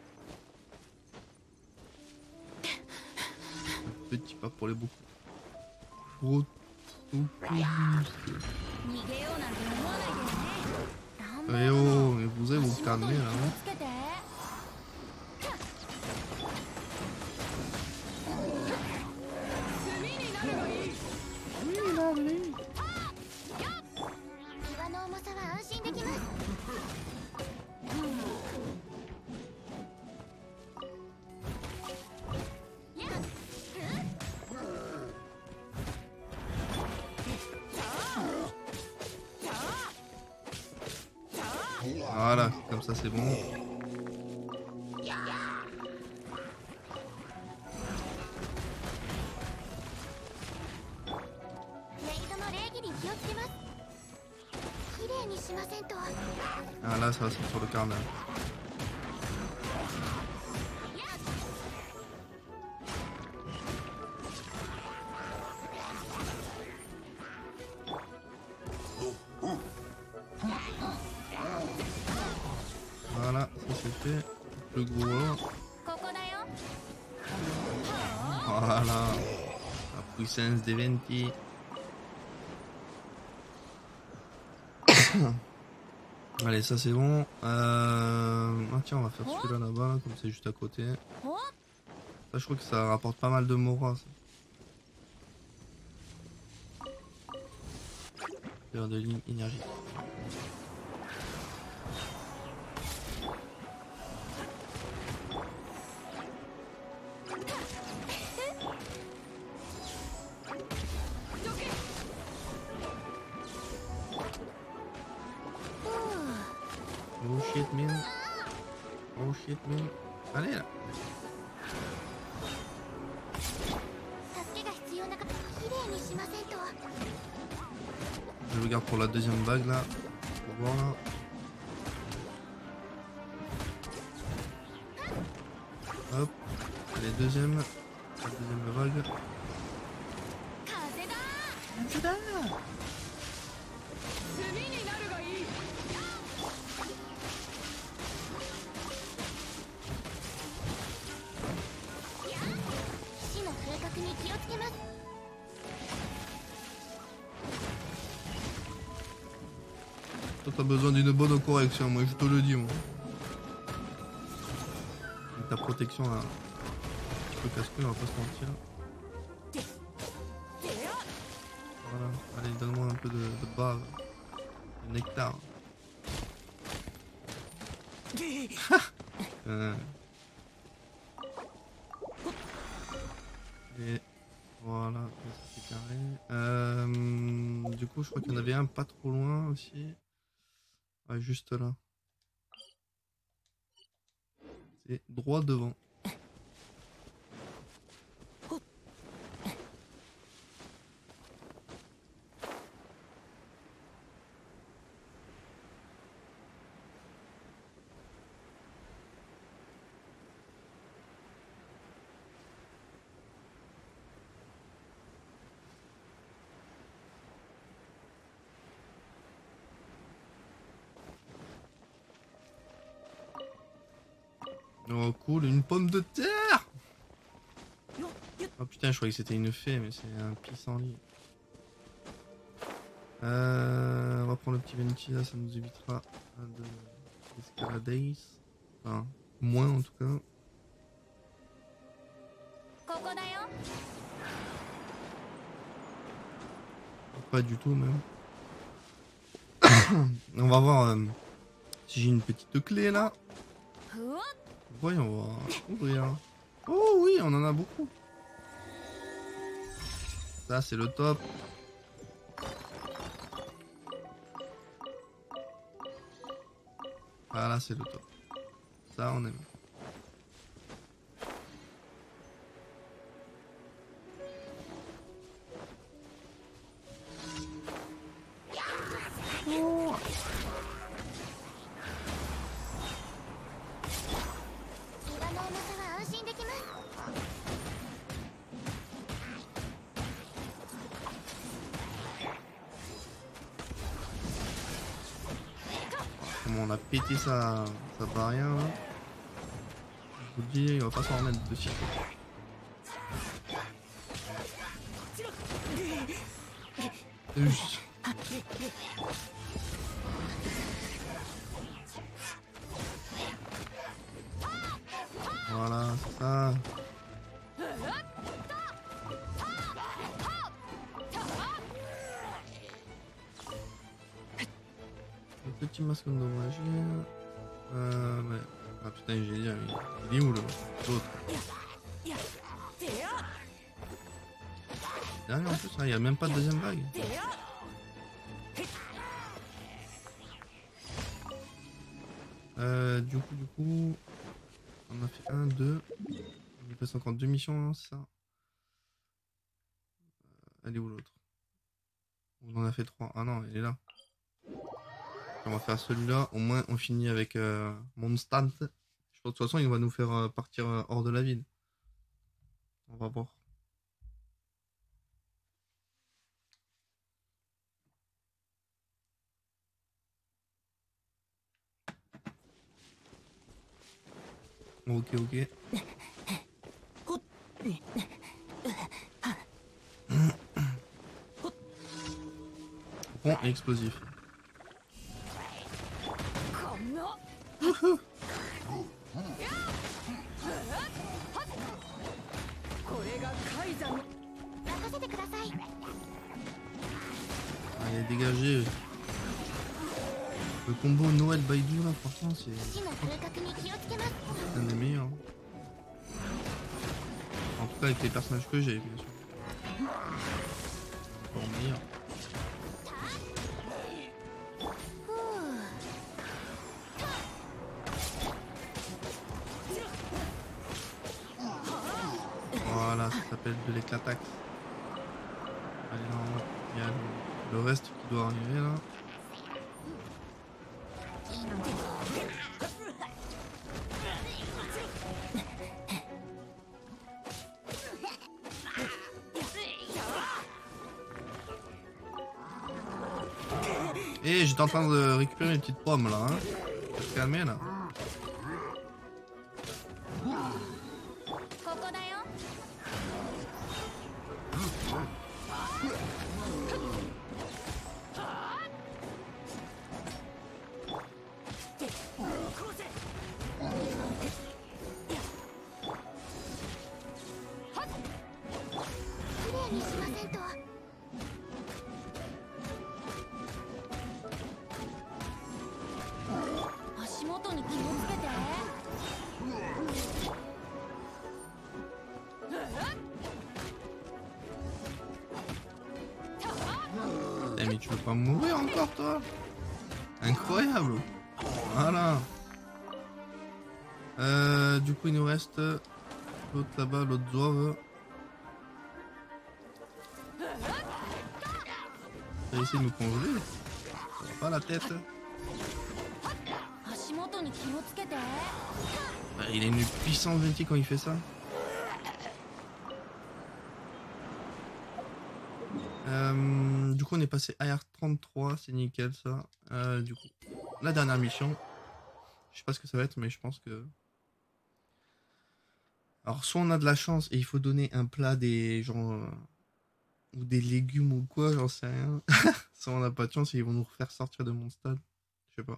Un petit pas pour les beaucoup. Gros tout. 逃げようなんて思わないでよね。 Eh oh, mais vous allez vous calmer là. Hein. つけて。岩の重さは安心できます。 Voilà, comme ça c'est bon. メイドの礼儀に気をつけます。綺麗にしませんと。 Ah là, ça va se sur le carnage. Voilà, ça c'est fait. Le gros. ここだよ。 Voilà. La puissance des 20. Allez, ça c'est bon. Ah tiens, on va faire celui-là là-bas, là, comme c'est juste à côté. お。 Ça, je crois que ça rapporte pas mal de Mora. Faire de ligne énergie. Oh shit, man. Oh shit, man. Allez là. 助けが必要な方、綺麗にしませんと。 Je regarde pour la deuxième vague là. Pour voir là. Hop. Allez, deuxième. La deuxième vague. 風だ。 C'est là. 炭になるがいい。 騎士の風格に気をつけます。 Toi t'as besoin d'une bonne correction, moi je te le dis moi. Avec ta protection là. Un petit peu casse-couille, on va pas se mentir. Voilà, allez donne-moi un peu de bave. De nectar. Et voilà, ça c'est carré. Du coup je crois qu'il y en avait un pas trop loin aussi. Ouais, juste là. C'est droit devant. Oh cool, une pomme de terre. Oh putain, je croyais que c'était une fée, mais c'est un pissenlit. On va prendre le petit Venti là, ça nous évitera d'escalader. Enfin, moins en tout cas. ここだよ。 Pas du tout même. On va voir si j'ai une petite clé là. ふわっ。 Voyons voir. Ouvrir. Oh oui, on en a beaucoup. Ça c'est le top. Voilà, c'est le top. Ça on aime. Oh. 岩の重さは安心できます。 Comment on a pété sa barrière là. Je vous dis, il va pas s'en remettre dessus. Juste. Voilà, c'est ça. Le petit masque endommagé. Ouais. Ah putain, j'ai dit, il est où l'autre? Dernier en plus, il n'y a même pas de deuxième vague. Du coup, on a fait 1, 2. Il reste encore 2 missions, hein, c'est ça. Elle est où l'autre? On en a fait 3. Ah non, elle est là. On va faire celui-là. Au moins, on finit avec Mondstadt. Je pense que de toute façon, il va nous faire partir hors de la ville. On va voir. Ok. Bon, explosif. この。これがカイザの。任せてください。 Allez, dégagez. Le combo Noël Baidou là, franchement, c'est 死の風格に気をつけます。 un des meilleurs. En tout cas, avec les personnages que j'ai, bien sûr. Encore meilleur. Voilà, ça s'appelle de l'éclataxe. Allez, là, il y a le reste qui doit arriver là. Et j'étais en train de récupérer une petite pomme là, hein. Faut se calmer là. ここだよ。 きれいにしませんと。 足元に気をつけて。 Eh, mais tu veux pas mourir encore toi? Incroyable. Voilà. Du coup il nous reste l'autre là-bas, l'autre zouave. Il va essayer de nous congeler. Ça va pas la tête. 足元に気をつけて。 Bah, il a une puissance 20 quand il fait ça. Du coup on est passé AR33, c'est nickel ça. Du coup, la dernière mission. Je sais pas ce que ça va être mais je pense que Alors, soit on a de la chance et il faut donner un plat des genre ou des légumes ou quoi, j'en sais rien. Soit on n'a pas de chance et ils vont nous refaire sortir de mon stade. Je sais pas.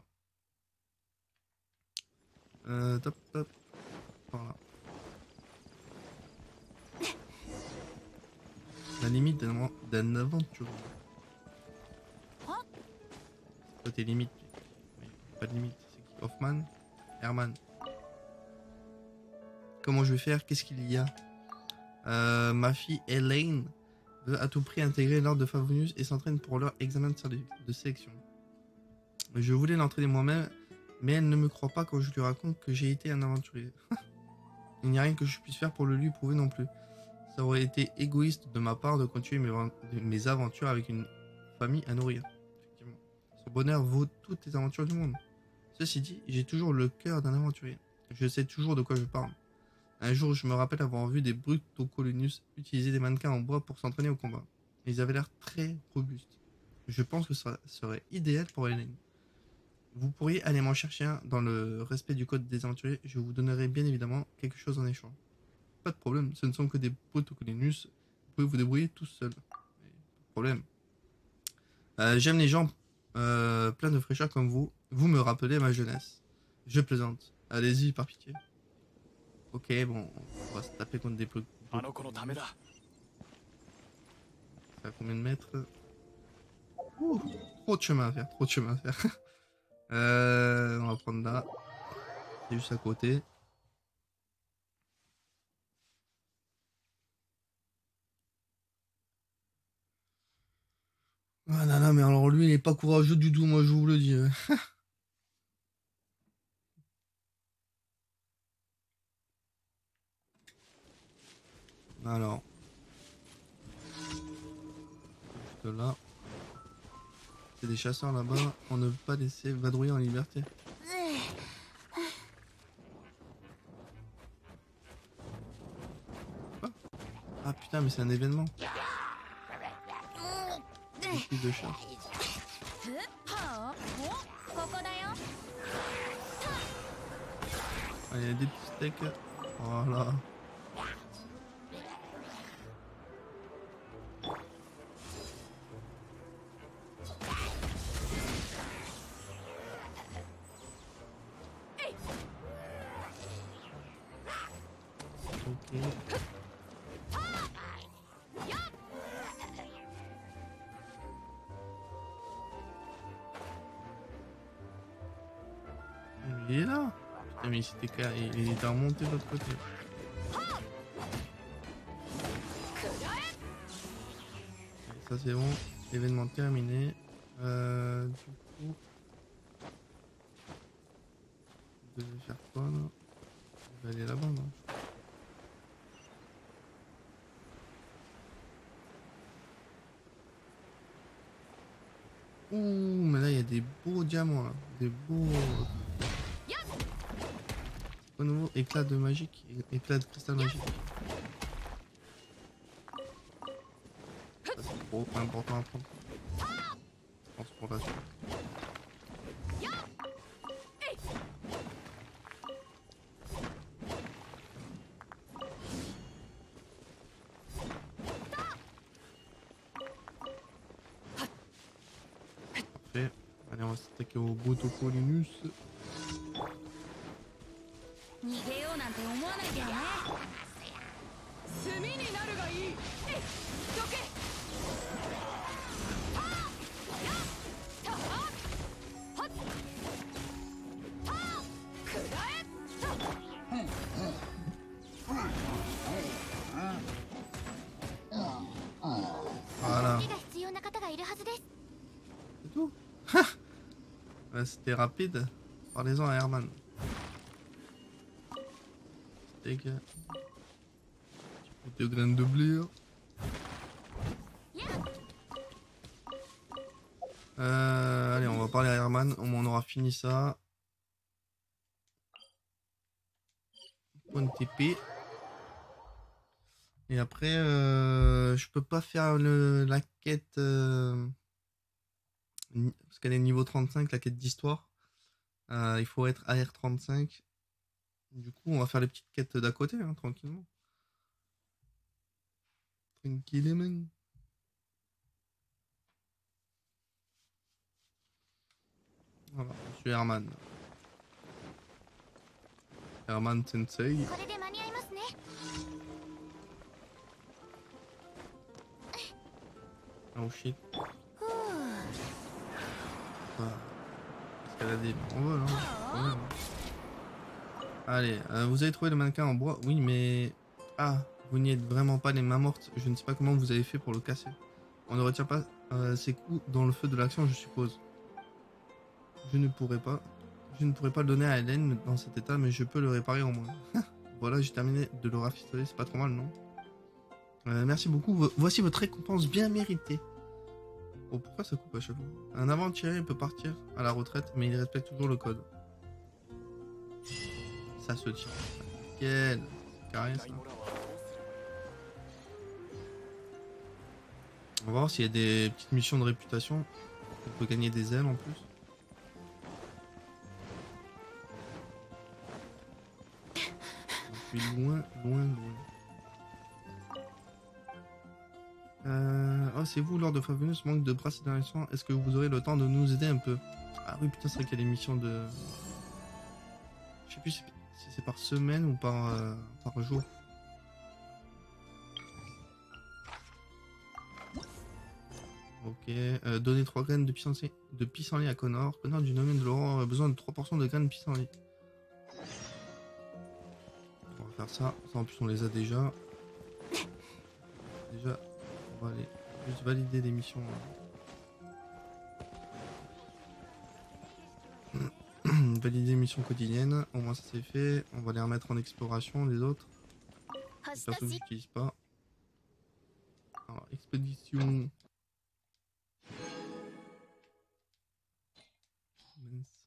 Top, top. Par là. La limite d'un aventurier. Toi, tes limites. Oui, pas de limite. C'est qui? Hoffman? Herman. Comment je vais faire? Qu'est-ce qu'il y a? Ma fille Elaine veut à tout prix intégrer l'ordre de Favonius et s'entraîne pour leur examen de sélection. Je voulais l'entraîner moi-même, mais elle ne me croit pas quand je lui raconte que j'ai été un aventurier. Il n'y a rien que je puisse faire pour le lui prouver non plus. Ça aurait été égoïste de ma part de continuer mes aventures avec une famille à nourrir. Effectivement. Son bonheur vaut toutes les aventures du monde. Ceci dit, j'ai toujours le cœur d'un aventurier. Je sais toujours de quoi je parle. Un jour, je me rappelle avoir vu des Brutocolonius utiliser des mannequins en bois pour s'entraîner au combat. Ils avaient l'air très robustes. Je pense que ça serait idéal pour Hélène. Vous pourriez aller m'en chercher un dans le respect du code des aventuriers. Je vous donnerai bien évidemment quelque chose en échange. Pas de problème, ce ne sont que des Brutocolonius. Vous pouvez vous débrouiller tout seul. Pas de problème. J'aime les gens pleins de fraîcheur comme vous. Vous me rappelez ma jeunesse. Je plaisante. Allez-y, par pitié. Ok, bon, on va se taper contre des blocs. あの子のためだ。 Ça a combien de mètres? Ouh, trop de chemin à faire, trop de chemin à faire. On va prendre là. C'est juste à côté. Ah là là, mais alors lui, il est pas courageux du tout, moi je vous le dis. Alors. Juste là. C'est des chasseurs là-bas. On ne peut pas laisser vadrouiller en liberté. Quoi? Ah putain, mais c'est un événement. Plus de chasse. Ah, il y a des petits steaks. Voilà. Ok. Il est là. Putain, mais il était remonté de l'autre côté. Ça c'est bon. Événement terminé. Du coup, je devais faire quoi là? Je vais aller là-bas, non? Ouh, mais là il y a des beaux diamants là. Des beaux. Au nouveau éclat de magique. Éclat de cristal magique. Ça c'est trop important à prendre. Transportation. Parfait. Allez, on va s'attaquer au Brutocolonius. 逃げようなんて思わないでよね。炭になるがいい。どけ。 Voilà. が必要な方がいるはずです。 C'est tout. Ouais, c'était rapide. Parlez-en à Herman. Steak. Petit de graines de blé. Allez, on va parler à Herman. Au moins, on aura fini ça. Point de TP. Et après, je peux pas faire la quête. Parce qu'elle est niveau 35, la quête d'histoire. Il faut être AR35. Du coup, on va faire les petites quêtes d'à côté, hein, tranquillement. Tranquillement. Voilà, je suis Herman. Herman Sensei. これで間に合いますね。 Oh shit. ふう。 Bah, escalader, bah, on vole, hein. Pas de problème, hein. Allez, vous avez trouvé le mannequin en bois? Oui, mais... Ah, vous n'y êtes vraiment pas les mains mortes. Je ne sais pas comment vous avez fait pour le casser. On ne retire pas ses coups dans le feu de l'action, je suppose. Je ne pourrais pas. Je ne pourrais pas le donner à Hélène dans cet état, mais je peux le réparer au moins. Voilà, j'ai terminé de le rafistoler, c'est pas trop mal, non? Merci beaucoup, voici votre récompense bien méritée. Oh, pourquoi ça coupe à chaque fois? Un aventurier peut partir à la retraite, mais il respecte toujours le code. Ça se tient. Nickel. C'est carré, ça. 大村はどうすれば。 On va voir s'il y a des petites missions de réputation. On peut gagner des ailes en plus. Je suis loin, loin, loin. Oh, c'est vous, Lord de Favenus, manque de bras ces derniers soins. Est-ce que vous aurez le temps de nous aider un peu? Ah oui, putain, c'est vrai qu'il y a des missions de... Je sais plus si c'est par semaine ou par jour. Ok, donner 3 graines de pissenlit à Connor. Connor du domaine de Laurent a besoin de 3% de graines de pissenlit. On va faire ça. Ça en plus on les a déjà. Déjà, on va aller juste valider les missions. Valider les missions quotidiennes. Au moins ça c'est fait. On va les remettre en exploration les autres. Les persos que j'utilise pas. Alors, expédition. Mince.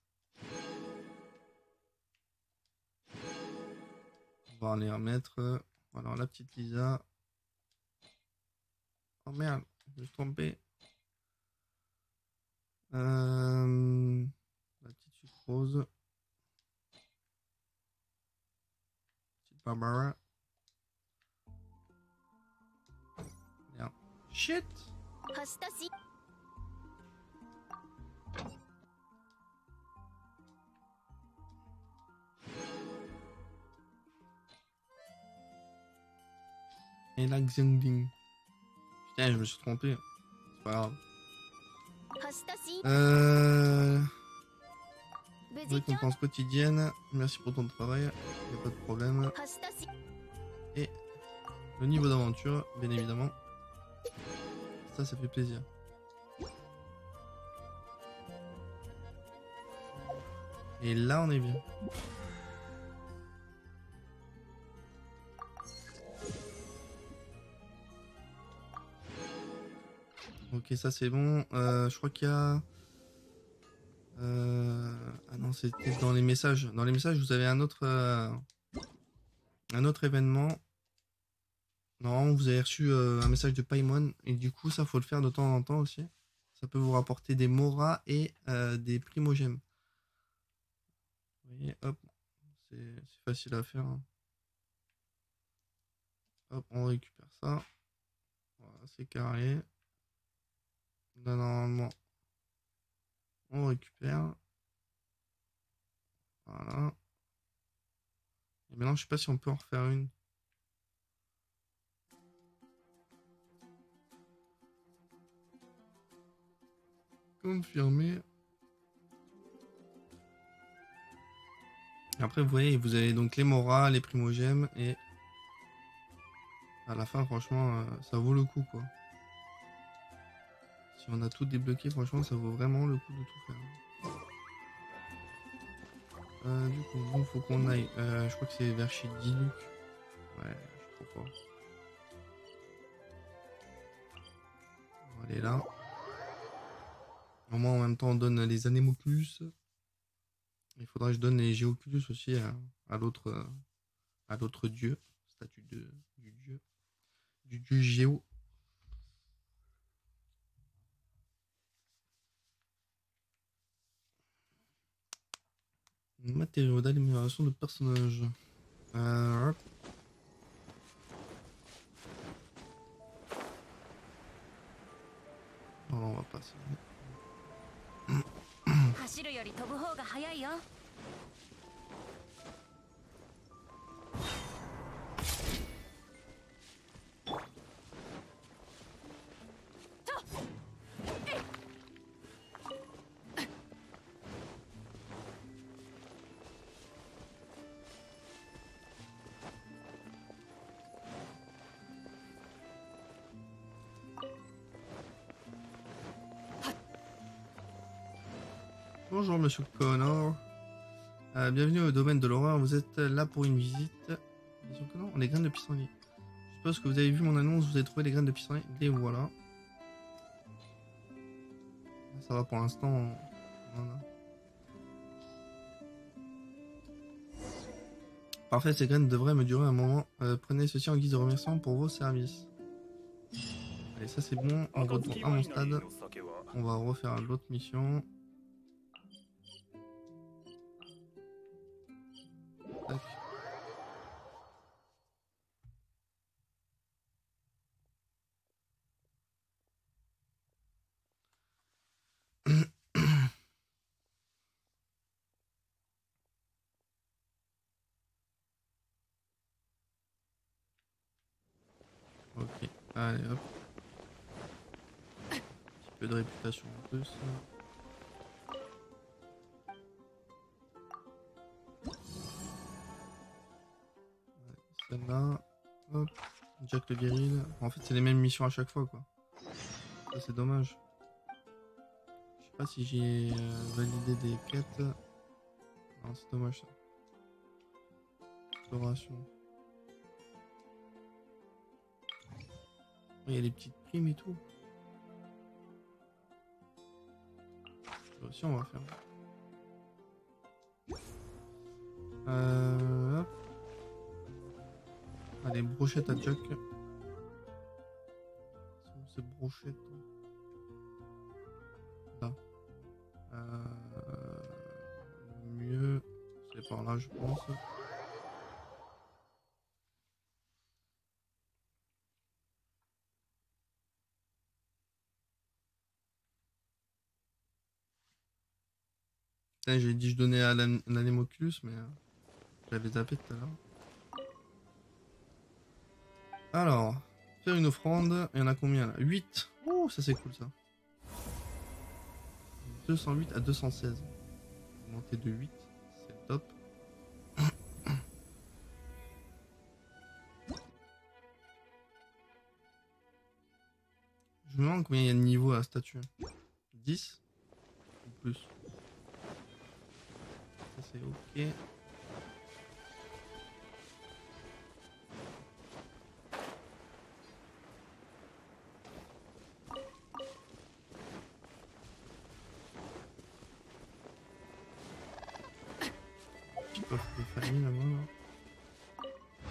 On va les remettre. Voilà, la petite Lisa. Oh merde, je me suis trompé. La petite sucrose. Petite Barbara. Merde. Shit! 星とし。 Et la Xiangding. Putain, je me suis trompé. C'est pas grave. 星とし。 無事今日。 Récompense quotidienne. Merci pour ton travail. Y a pas de problème. 星とし。 Et le niveau d'aventure, bien évidemment. Ça fait plaisir. Et là, on est bien. Ok, ça c'est bon. Je crois qu'il y a... Ah non, c'était dans les messages. Dans les messages, vous avez un autre événement. Non, vous avez reçu un message de Paimon. Et du coup, ça, faut le faire de temps en temps aussi. Ça peut vous rapporter des moras et des primogèmes. Vous voyez, hop. C'est facile à faire, hein. Hop, on récupère ça. Voilà, c'est carré. Là, normalement, on récupère. Voilà. Et maintenant, je sais pas si on peut en refaire une. Confirmé. Après, vous voyez, vous avez donc les moras, les primogèmes et à la fin, franchement, ça vaut le coup, quoi. Si on a tout débloqué, franchement, ça vaut vraiment le coup de tout faire. Du coup, il faut qu'on aille. Je crois que c'est vers chez Diluc. Ouais, je suis trop fort. On va aller là. Au moins, en même temps, on donne les Anémoculus. Il faudra que je donne les Géoculus aussi à l'autre dieu. Statue du dieu. Du dieu Géo. Matériaux d'amélioration de personnage. Hop. Non, on va passer. 走るより飛ぶ方が早いよ。 Bonjour Monsieur Connor. Bienvenue au domaine de l'horreur. Vous êtes là pour une visite. Monsieur Connor, les graines de pissenlit. Je suppose que vous avez vu mon annonce, vous avez trouvé les graines de pissenlit. Les voilà. Ça va pour l'instant. On en a. Parfait, ces graines devraient me durer un moment. Prenez ceci en guise de remerciement pour vos services. Allez, ça c'est bon. On retourne à mon stade. On va refaire l'autre mission. Tac. Ok, allez hop. Un petit peu de réputation en plus. Celle-là. Hop. Jack le viril. En fait, c'est les mêmes missions à chaque fois, quoi. Ça, c'est dommage. Je sais pas si j'ai validé des quêtes. Non, c'est dommage ça. Exploration. Il y a des petites primes et tout. Ça aussi, on va faire. Hop. Allez, brochette à Jack. C'est brochette. Là. Mieux. C'est par là, je pense. Putain, j'ai dit je donnais à l'Anemoculus, mais j'avais zappé tout à l'heure. Alors, faire une offrande, il y en a combien là? 8. Oh, ça c'est cool ça. 208 à 216. Monter de 8, c'est top. Je me demande combien il y a de niveaux à la statue. 10 ou plus. Ça c'est ok. Petit coffre de famille là-bas. Là.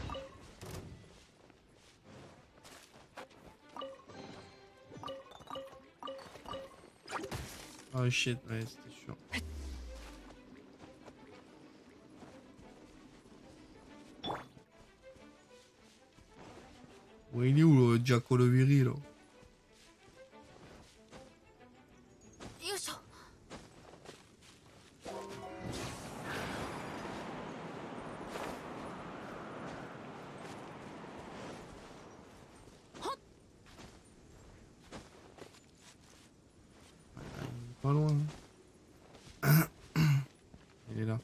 Oh shit, ouais, c'était sûr. Ouais, il est où le Jacko le viril là? よいしょ。 Pas loin. Il est là.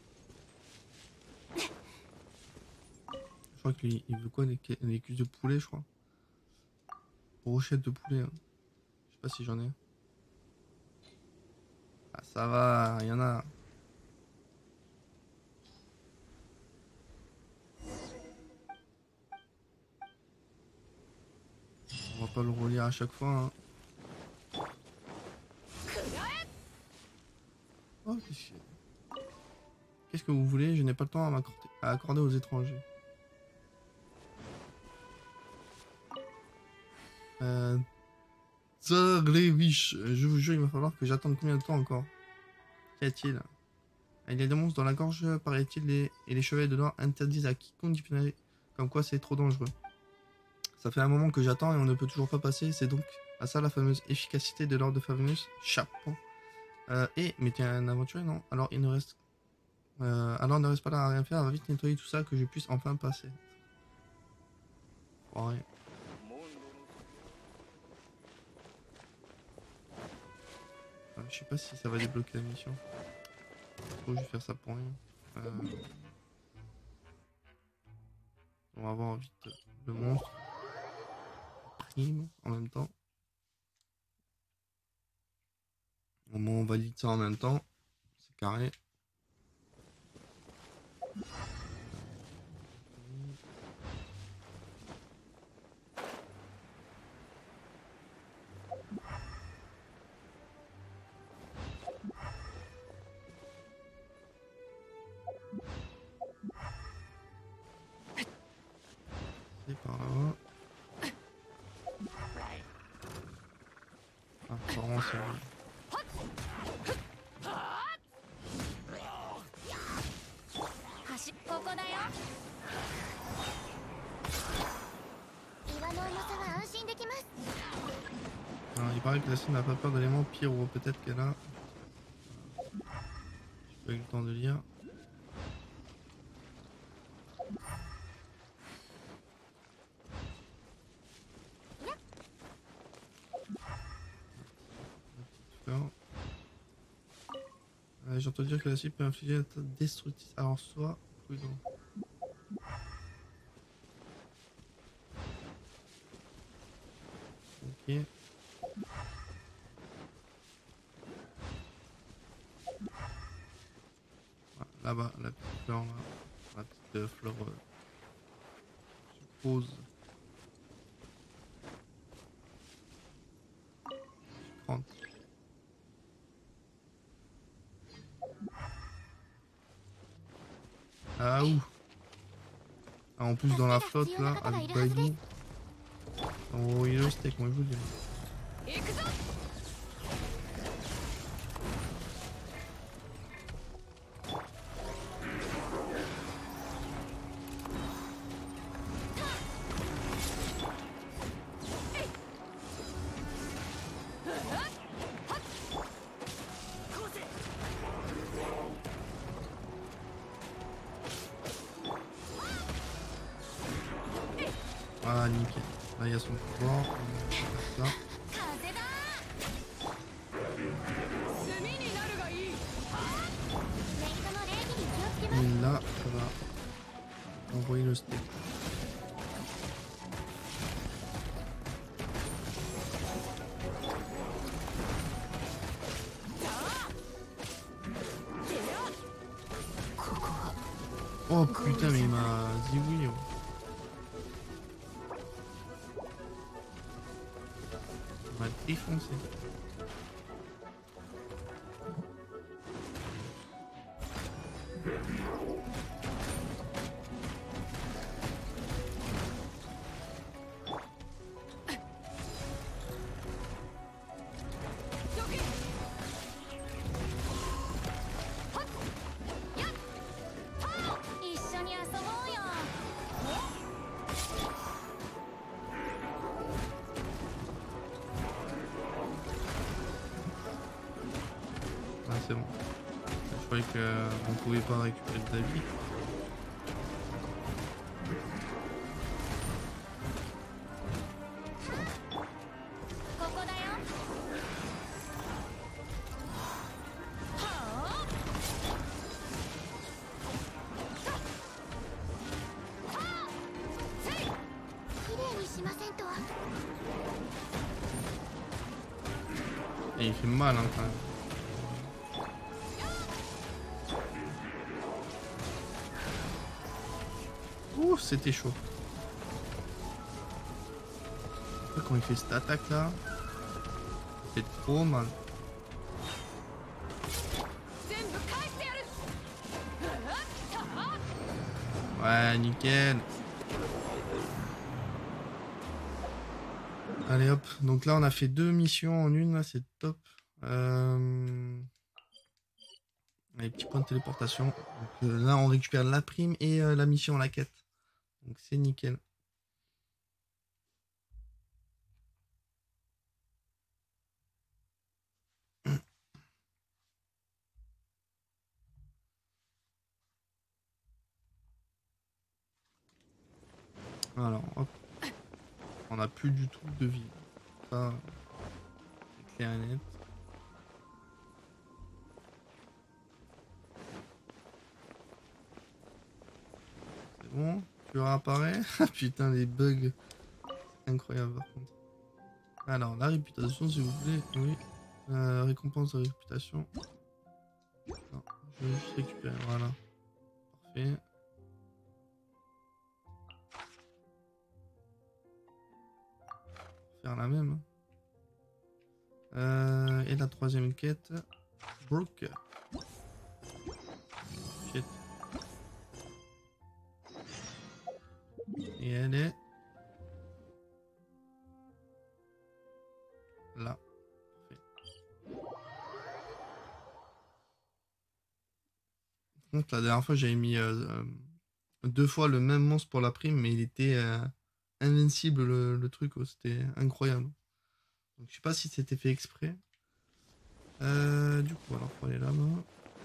Je crois qu'il veut quoi, des cuisses de poulet, je crois. Brochettes de poulet. Hein. Je sais pas si j'en ai. Ah, ça va, il y en a. On va pas le relire à chaque fois. Hein. Oh, qu'est-ce que vous voulez? Je n'ai pas le temps à accorder aux étrangers. Zarevich, je vous jure, il va falloir que j'attende combien de temps encore? Qu'y a-t-il? Il y a des monstres dans la gorge, paraît-il, et les chevaliers de l'or interdisent à quiconque d'y pénétrer. Comme quoi c'est trop dangereux. Ça fait un moment que j'attends et on ne peut toujours pas passer. C'est donc à ça la fameuse efficacité de l'ordre de Famous. Chapeau. Mais t'es un aventurier, non? Alors il ne reste... alors ne reste pas là à rien faire. Va vite nettoyer tout ça que je puisse enfin passer. Ouais. Je sais pas si ça va débloquer la mission. Je vais faire ça pour rien. On va voir vite le monstre. Prime en même temps. Au moins on valide ça en même temps. C'est carré. C'est par là. Ah, apparemment c'est lui. ここだよ。岩の重さは安心できます。 Alors, il paraît que la cible n'a pas peur d'éléments pires ou peut-être qu'elle a... J'ai pas eu le temps de lire. J'entends dire que la cible peut infliger une attaque destructrice. Alors soit prudent. Ok. Voilà, là-bas, la petite fleur là. La petite fleur se pose. 30. Ah ouh. Ah, en plus dans la flotte là, avec Baidu. Oh il est le steak, moi je vous le dis. Ah nickel. Là il y a son pouvoir. On va faire ça. Et là, ça va envoyer le steak. Oh putain, mais il m'a dit oui. Oh. Il m'a défoncé. Ah c'est bon. Je croyais qu'on pouvait pas récupérer le David. Et il fait mal hein, quand même. Ouh, c'était chaud. Quand il fait cette attaque là, ça fait trop mal. Ouais, nickel. Allez hop, donc là on a fait 2 missions en une, là c'est top. Les petits points de téléportation. Donc, là, on récupère la prime et la mission, la quête. Donc c'est nickel. Alors, hop. On n'a plus du tout de vie. Ça, c'est clair et net. C'est bon, tu réapparais. Putain, les bugs. C'est incroyable par contre. Alors, la réputation, s'il vous plaît. Oui. Récompense de réputation. Non, je vais juste récupérer. Voilà. Parfait. Faire la même. Et la troisième quête. Brooke. Shit. Et elle est là. Parfait. Donc la dernière fois j'avais mis 2 fois le même monstre pour la prime, mais il était invincible le truc, oh, c'était incroyable. Donc je sais pas si c'était fait exprès. Du coup alors faut aller là-bas.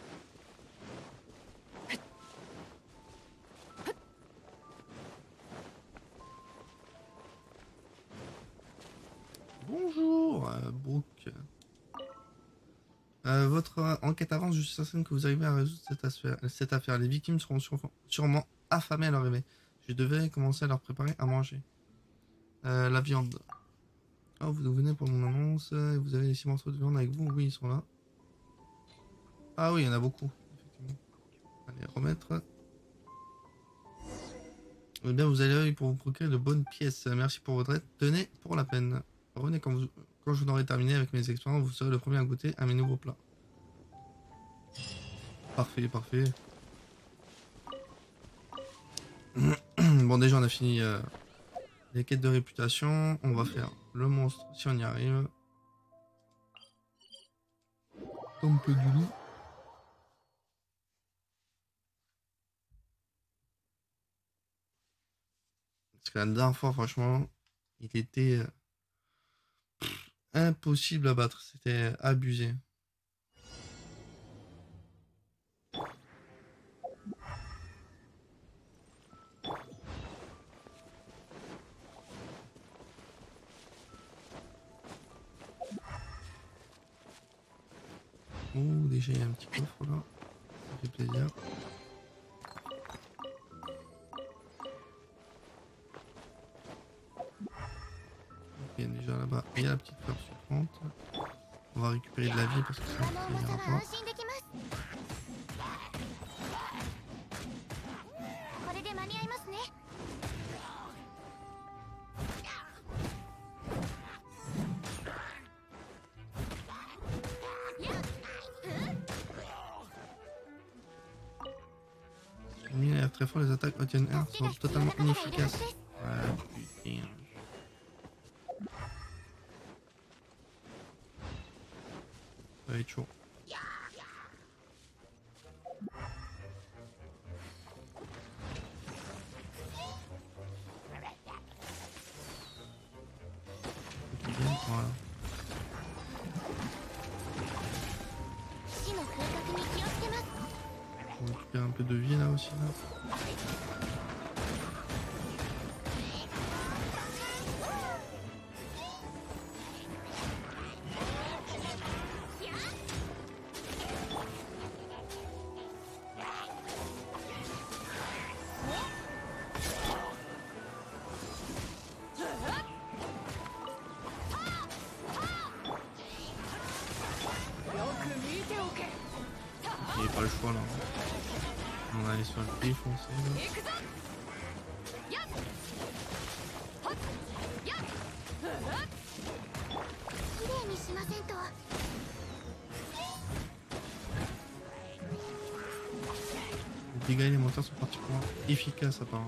Bonjour, Brooke. Votre enquête avance, je suis certain que vous arrivez à résoudre cette affaire. Les victimes seront sûrement affamées à leur réveil. Je devais commencer à leur préparer à manger. La viande. Oh, vous venez pour mon annonce. Vous avez les 6 morceaux de viande avec vous? Oui, ils sont là. Ah oui, il y en a beaucoup, effectivement. Allez, remettre. Eh bien, vous allez pour vous procurer de bonnes pièces. Merci pour votre aide. Tenez pour la peine. Revenez quand je n'aurai terminé avec mes expériences. Vous serez le premier à goûter à mes nouveaux plats. Parfait, parfait. Bon, déjà, on a fini les quêtes de réputation. On va faire le monstre si on y arrive. Temple du loup. Parce que la dernière fois, franchement, il était impossible à battre. C'était abusé. Oh, déjà il y a un petit coffre là. Ça fait plaisir. Ok, déjà là-bas, il y a la petite fleur sucrante. On va récupérer de la vie parce que ça ira pas. これで間に合いますね。 Lui, il a l'air très fort, les attaques Otian Air sont totalement inefficaces. Ouais, putain. Ça va être chaud. Voilà. On récupère un peu de vie là aussi là. Il n'y a pas le choix là. On va aller sur le défoncer là. Les dégâts élémentaires sont particulièrement efficaces apparemment.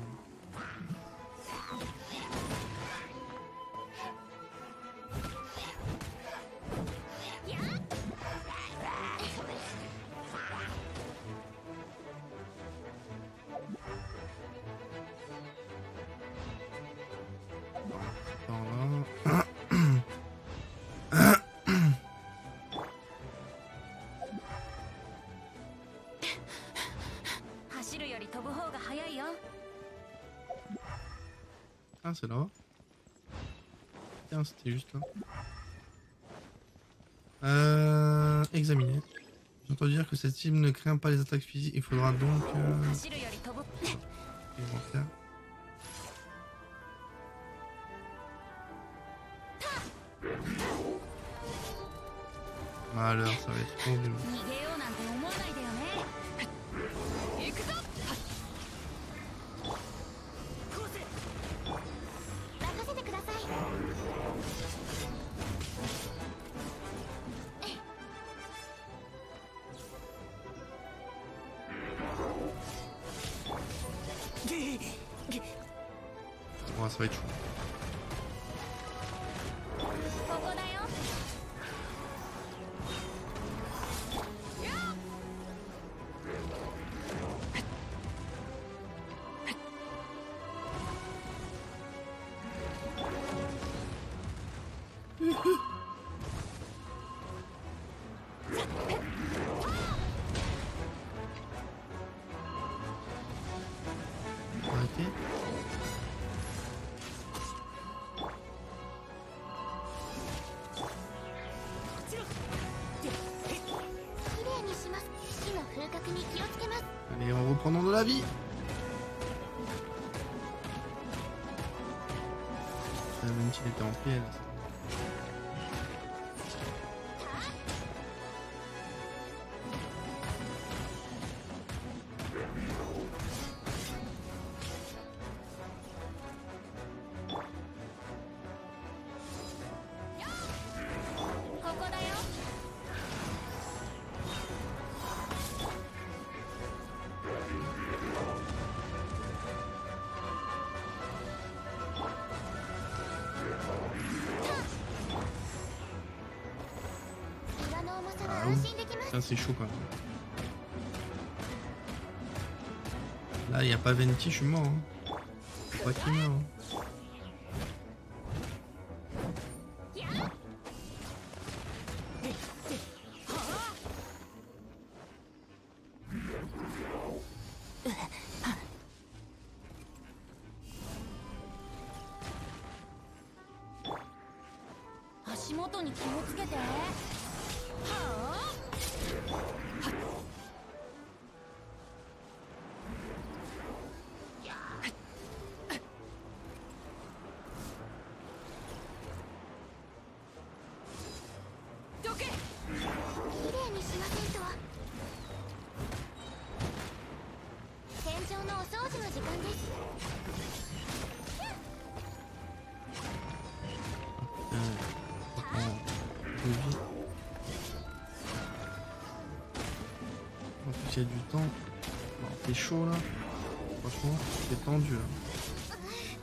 走るより飛ぶ方が早いよ。 Ah, c'est là. Tiens, c'était juste là. Examiner. J'entends dire que cette cible ne craint pas les attaques physiques. Il faudra donc... 走るより飛ぶ。 inventaire. Malheur, ça va être horrible. 逃げようなんて思わないでよね。行くぞ。任せてください。 Ouais, ça va être chaud. ここだよ。 Arrêtez. Allez, on reprend de la vie. Même s'il était en paix, là. Ah, putain, c'est chaud quand même. Là, il n'y a pas Venti, je suis mort. Hein. Faut pas qu'il meurt. Hein. En plus, il y a du temps. Bon, c'est chaud là. Franchement, c'est tendu là.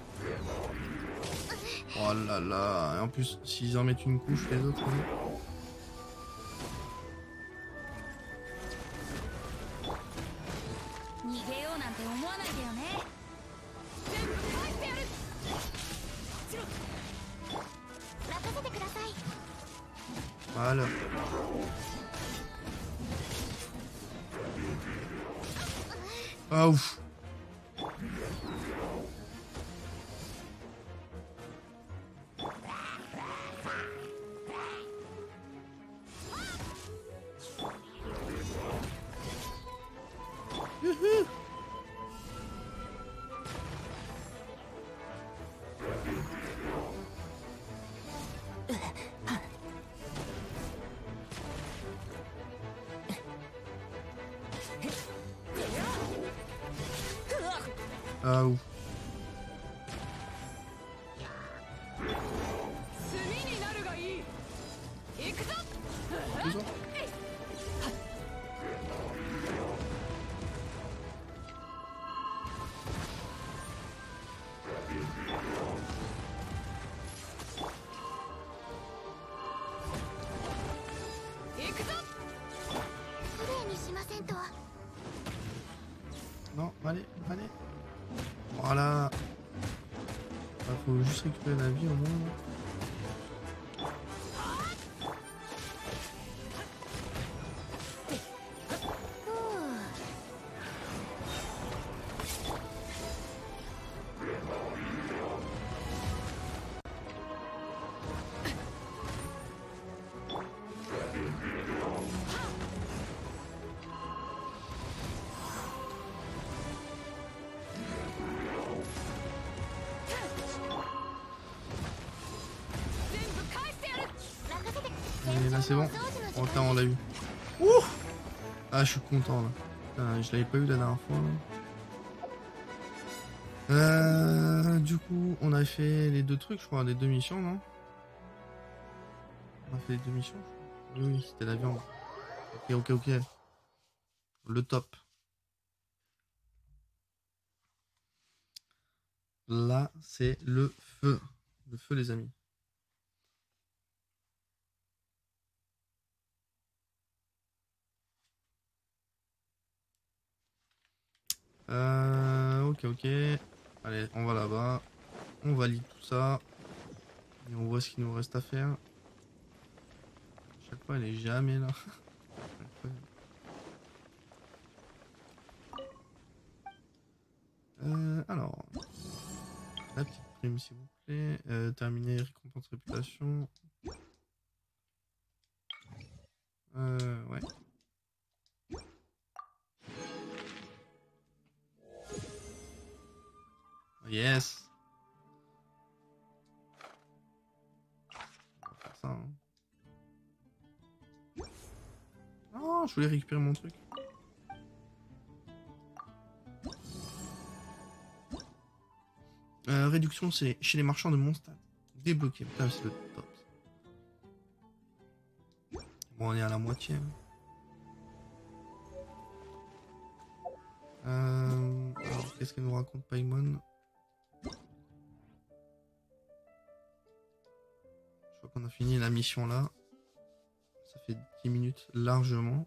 Oh là là. Et en plus, s'ils en mettent une couche, les autres. Hein. Voilà. Ah ouf. Youhou. Ah ouf. Non, allez, allez. Voilà. Faut juste récupérer la vie au moins. là c'est bon. Oh, putain, on l'a eu. Ouh. Ah, je suis content là. Putain, je l'avais pas eu la dernière fois. Du coup, on a fait les deux trucs, je crois, les deux missions, non? On a fait les deux missions, je crois. Oui, c'était la viande. Ok. Le top. Là, c'est le feu. Le feu, les amis. Ok. Allez, on va là-bas. On valide tout ça. Et on voit ce qu'il nous reste à faire. Chaque fois, elle est jamais là. Incroyable. Alors, la petite prime, s'il vous plaît. Terminer, récompense réputation. Ouais. Yes. On va faire ça. Hein. Oh, je voulais récupérer mon truc. Réduction, c'est chez les marchands de Mondstadt. Débloqué. Putain, c'est le top. Bon, on est à la moitié. Alors, qu'est-ce qu'elle nous raconte, Paimon? Je crois qu'on a fini la mission là. Ça fait 10 minutes largement.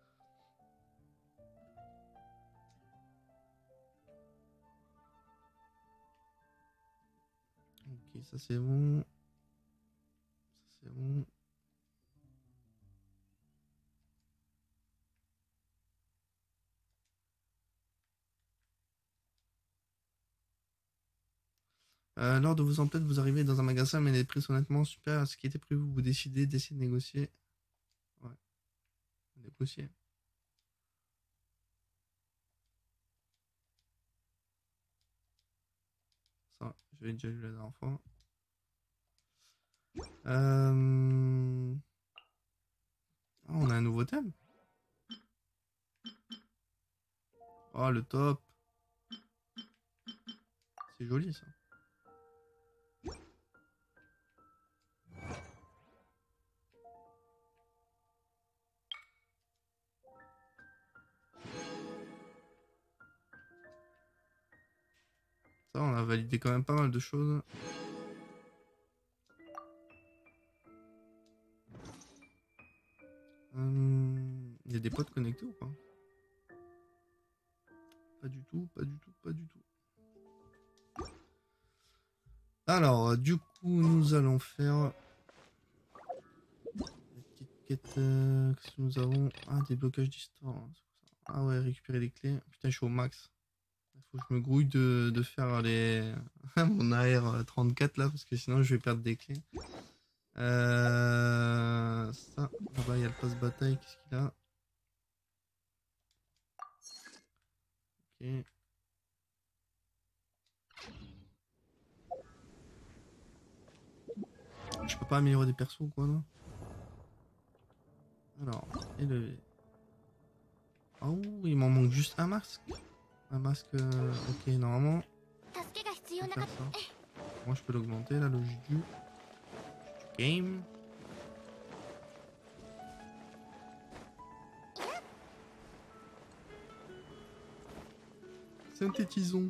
Ok, ça c'est bon. Ça c'est bon. Lors de vos emplettes, vous arrivez dans un magasin, mais les prix sont honnêtement supérieurs à ce qui était prévu. Vous décidez d'essayer de négocier. Ouais, négocier. Ça, j'avais déjà lu la dernière fois. Ah, on a un nouveau thème. Oh, le top. C'est joli ça. Ça, on a validé quand même pas mal de choses. Il y a des potes connectés ou pas? Pas du tout. Alors, du coup, nous allons faire une petite quête. Qu'est-ce que nous avons? Ah, déblocage d'histoire. Ah ouais, récupérer les clés. Putain, je suis au max. Il faut que je me grouille de faire les... mon AR-34 là, parce que sinon je vais perdre des clés. Ça, là-bas, il y a le passe-bataille. Qu'est-ce qu'il a? Ok. Je peux pas améliorer des persos ou quoi là? Alors, élevé. Oh, il m'en manque juste un masque. Un masque. Ok, normalement. Je peux faire ça. Moi, je peux l'augmenter là, le jus du game. Synthétisons.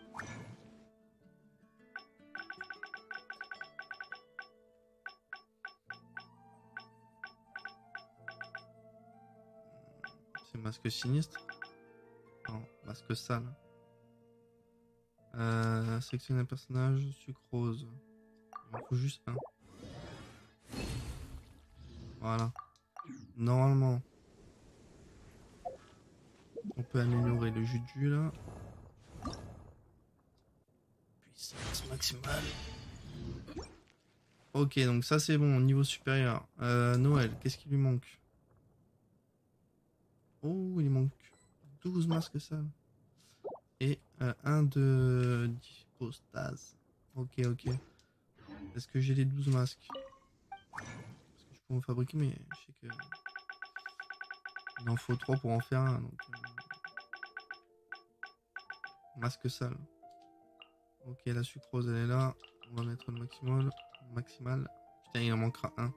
C'est masque sinistre. Non, masque sale. Sélectionner un personnage, sucrose. Il en faut juste un. Voilà. Normalement, on peut améliorer le jus de jus là. Puissance maximale. Ok, donc ça c'est bon, niveau supérieur. Noël, qu'est-ce qui lui manque? Oh, il manque 12 masques sales. Et un de d'hypostase. Ok. Est-ce que j'ai les 12 masques? Parce que je comment fabriquer, mais je sais que il en faut 3 pour en faire un. Donc, masque sale. Ok, la sucrose elle est là. On va mettre le maximal. Putain, il en manquera un.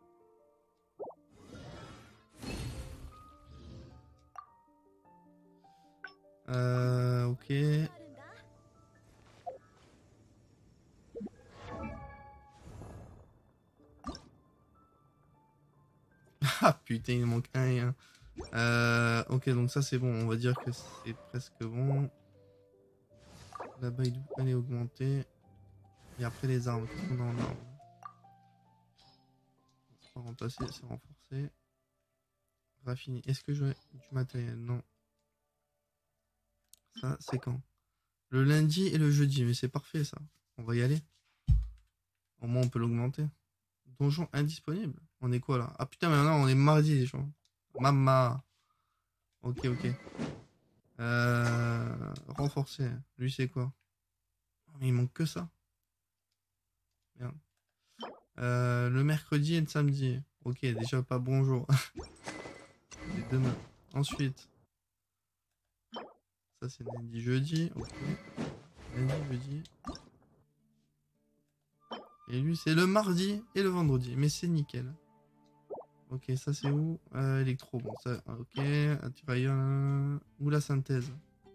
Ok. Ah putain, il manque un et un. Ok, donc ça c'est bon. On va dire que c'est presque bon. La baille elle est augmentée. Et après les armes. Qu'est-ce qu'on a en armes? On va remplacer, c'est renforcé. Raffiné. Est-ce que j'ai du matériel? Non. Ça, c'est quand? Le lundi et le jeudi. Mais c'est parfait ça. On va y aller. Au moins on peut l'augmenter. Donjon indisponible. On est quoi là? Ah putain, mais maintenant on est mardi les gens. Mama. Ok, ok. Renforcer. Lui c'est quoi? Mais il manque que ça. Merde. Le mercredi et le samedi. Ok, déjà pas bonjour. C'est demain. Ensuite. Ça c'est lundi, jeudi. Ok. Lundi, jeudi. Et lui c'est le mardi et le vendredi. Mais c'est nickel. Ok, ça c'est où? Électro, bon ça, ok. Tirailleur, ou la synthèse.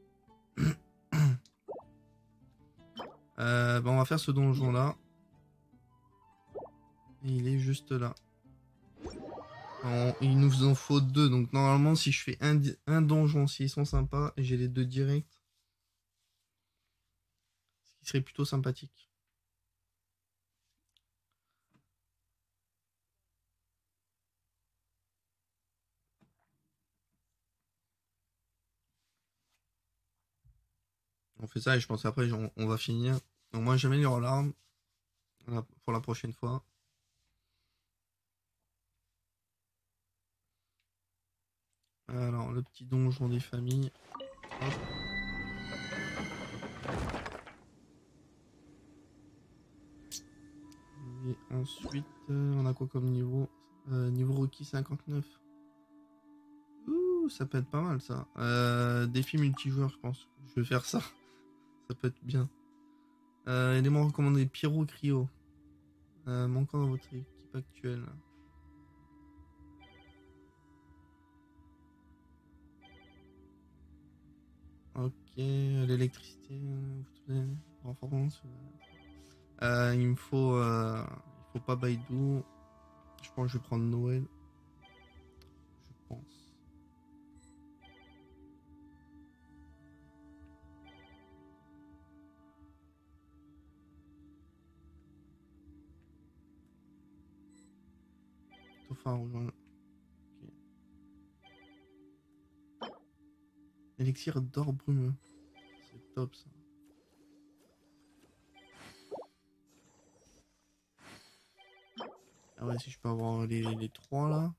Bah on va faire ce donjon là. Et il est juste là. Il nous en faut 2, donc normalement si je fais un donjon, s'ils sont sympas, j'ai les 2 directs. Ce qui serait plutôt sympathique. On fait ça et je pense après on va finir. Au moins j'améliore l'arme pour la prochaine fois. Alors le petit donjon des familles. Hop. Et ensuite on a quoi comme niveau? Niveau requis 59. Ouh, ça peut être pas mal ça. Défi multijoueur je pense. Je vais faire ça. Ça peut être bien. Éléments recommandés Pyro Cryo. Manquant dans votre équipe actuelle. Ok, l'électricité, renforcement. Il me faut, il faut pas Baidou. Je pense que je vais prendre Noël. Je pense. Enfin, rejoindre. Ok. Élixir d'or brumeux. C'est top ça. Ah ouais, si je peux avoir les 3 là.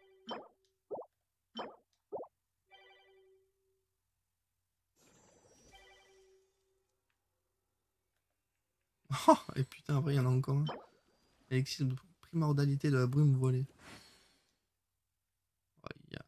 Oh, et putain, après il y en a encore un. Élixir de primordalité de la brume voilée. Oh, yeah.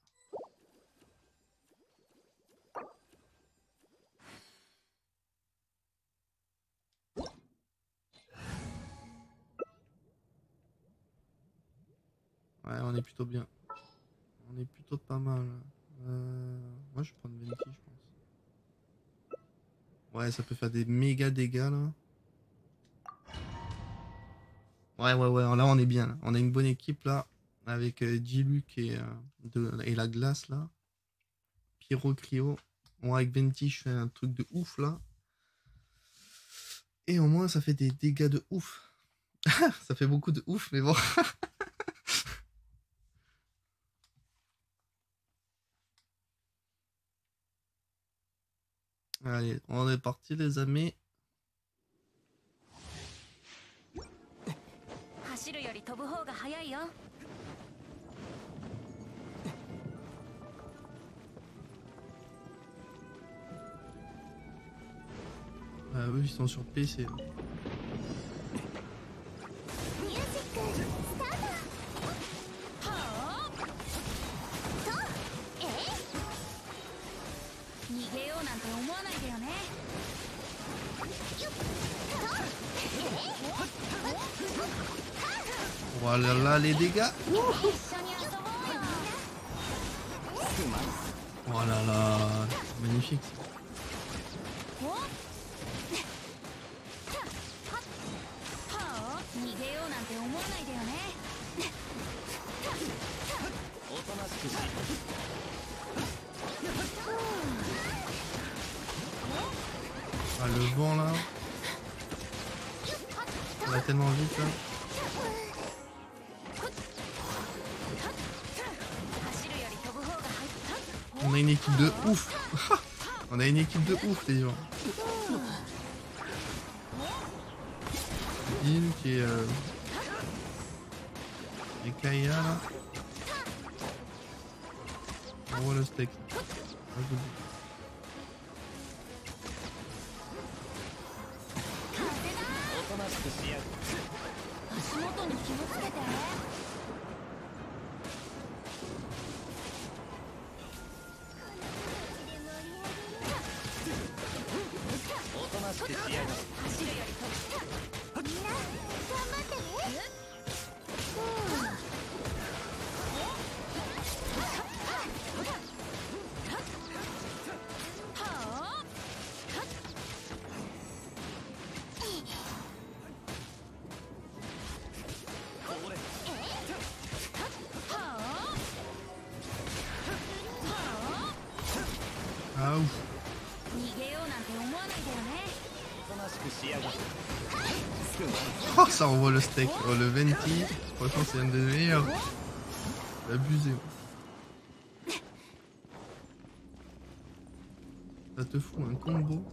Ouais, on est plutôt bien. On est plutôt pas mal. Moi, je vais prendre Venti, je pense. Ouais, ça peut faire des méga dégâts là. Ouais, ouais, ouais, là on est bien. Là. On a une bonne équipe là. Avec Diluc et la glace là. Pyro Cryo. Bon, avec Venti, je fais un truc de ouf là. Et au moins, ça fait des dégâts de ouf. Ça fait beaucoup de ouf, mais bon. Allez, on est parti les amis. 走るより飛ぶ方が早いよ。 Eux, ils sont sur PC. 逃げようなんて思わないでよね。 Oh là là, les dégâts. 一緒に遊ぼうよ。 Oh là là, magnifique. おはあ、逃げようなんて思わないでよね。 おとなしくし Ah, le vent là. Ça va tellement vite là. 走るより飛ぶ方が入った。 On a une équipe de ouf. On a une équipe de ouf les gens. Il qui est et Kaya là. On voit le steak. Ah, je vous le dis. おとなしくしやがる足元に気をつけて。 おとなしくしやがる走るより飛ぶ。みんな頑張ってね。 これ Ah ouf. 逃げようなんて思わないでよね。 おとなしくしやがる Oh, ça envoie le steak. Oh, le venti. Franchement, c'est un des meilleurs. Abusé. Ça te fout un combo.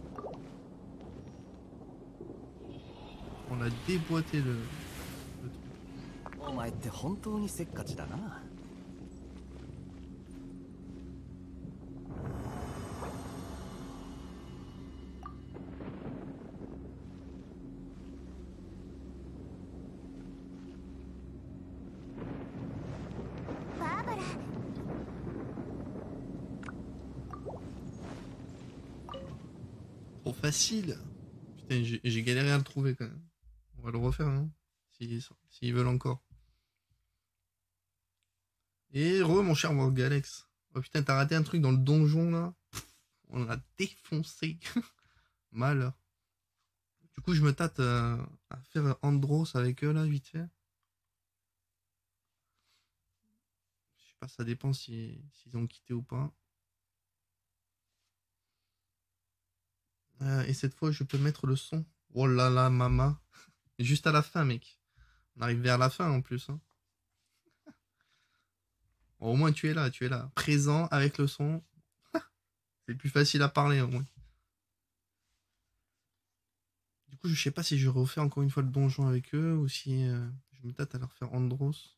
On a déboîté le truc. お前って本当にせっかちだなバーバラ。 Trop facile. Putain, j'ai galéré à le trouver quand même. On va le refaire, hein. S'ils veulent encore. Et mon cher Morgalex. Oh putain, t'as raté un truc dans le donjon là. Pff, on l'a défoncé. Malheur. Du coup, je me tâte à faire Andros avec eux là, vite fait. Je sais pas, ça dépend s'ils ont quitté ou pas. Et cette fois, je peux mettre le son. Oh là là, mama. Juste à la fin, mec. On arrive vers la fin en plus. Hein. Bon, au moins, tu es là, tu es là. Présent avec le son. C'est plus facile à parler au moins. Du coup, je sais pas si je refais encore une fois le donjon avec eux ou si je me tâte à leur faire Andros.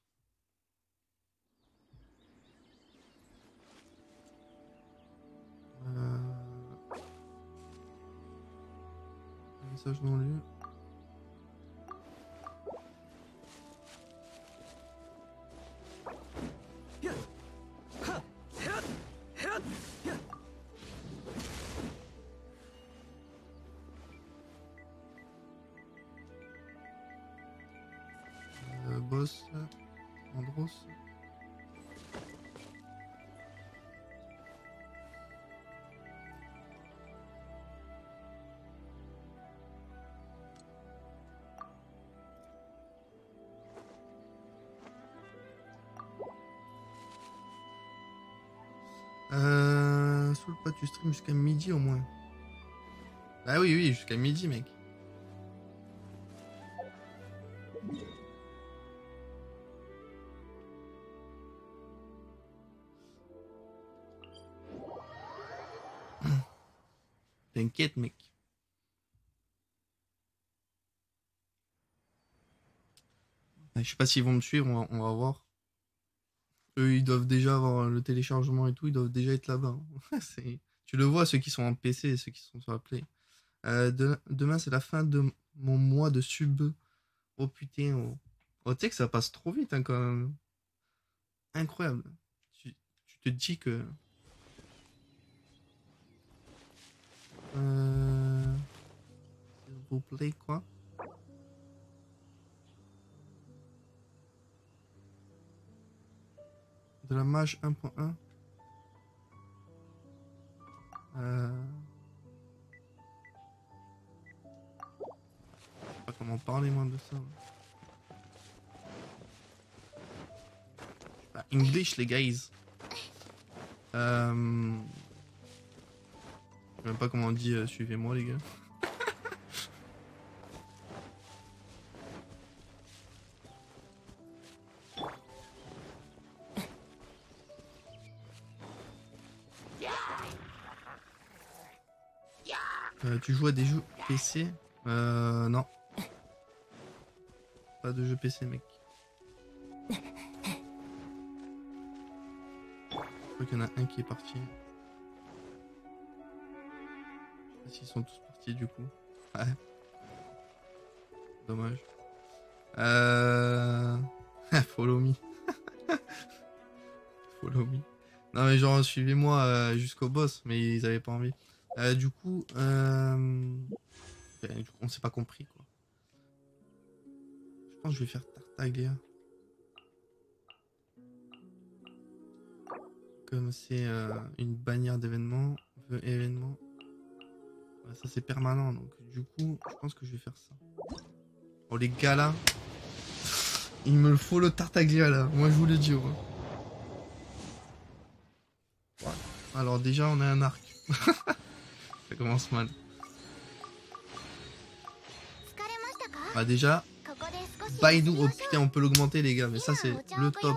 Message non lu. Boss, Andros. Saoule pas, tu stream jusqu'à midi au moins. Ah oui, oui, jusqu'à midi, mec. T'inquiète, mec. Je sais pas s'ils vont me suivre, on va voir. Eux, ils doivent déjà avoir le téléchargement et tout, ils doivent déjà être là-bas. Tu le vois, ceux qui sont en PC et ceux qui sont sur la Play. Demain, c'est la fin de mon mois de sub. Oh putain, oh. Oh, tu sais que ça passe trop vite, hein, quand même. Incroyable. Tu te dis que... play quoi? De la mage 1.1. Je sais pas comment parler moi de ça. Bah, English les guys. Je sais même pas comment on dit suivez-moi les gars. Tu joues à des jeux PC? Non. Pas de jeux PC mec. Je crois qu'il y en a un qui est parti. Je sais pas s'ils sont tous partis du coup. Ouais. Dommage. Follow me. Follow me. Non mais genre suivez-moi jusqu'au boss, mais ils avaient pas envie. Du coup, on s'est pas compris quoi. Je pense que je vais faire Tartaglia. Comme c'est une bannière d'événements, événement. Ouais, ça c'est permanent donc du coup, je pense que je vais faire ça. Oh les gars là, il me le faut le Tartaglia là. Moi je vous le dis. Ouais. Alors déjà on a un arc. Ça commence mal. Bah déjà, Baidu, oh putain on peut l'augmenter les gars, mais ça c'est le top.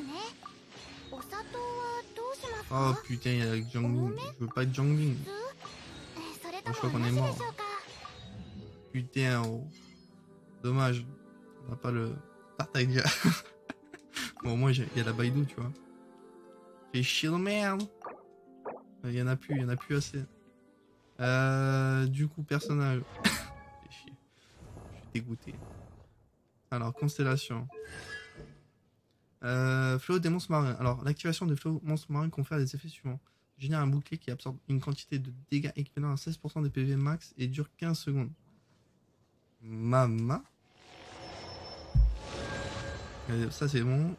Oh putain il y a Jiangling, je veux pas être Jiangling. Je crois qu'on est mort. Putain oh. Dommage, on n'a pas le Tartaglia. Bon moi il y a la Baidu tu vois. Fais chier de merde. Il y en a plus assez. Du coup personnage. Je suis dégoûté. Alors constellation. Flot des monstres marins. Alors l'activation des flots monstres marins confère les effets suivants. Génère un bouclier qui absorbe une quantité de dégâts équivalent à 16% des PV max et dure 15 secondes. Mama. Ça c'est bon.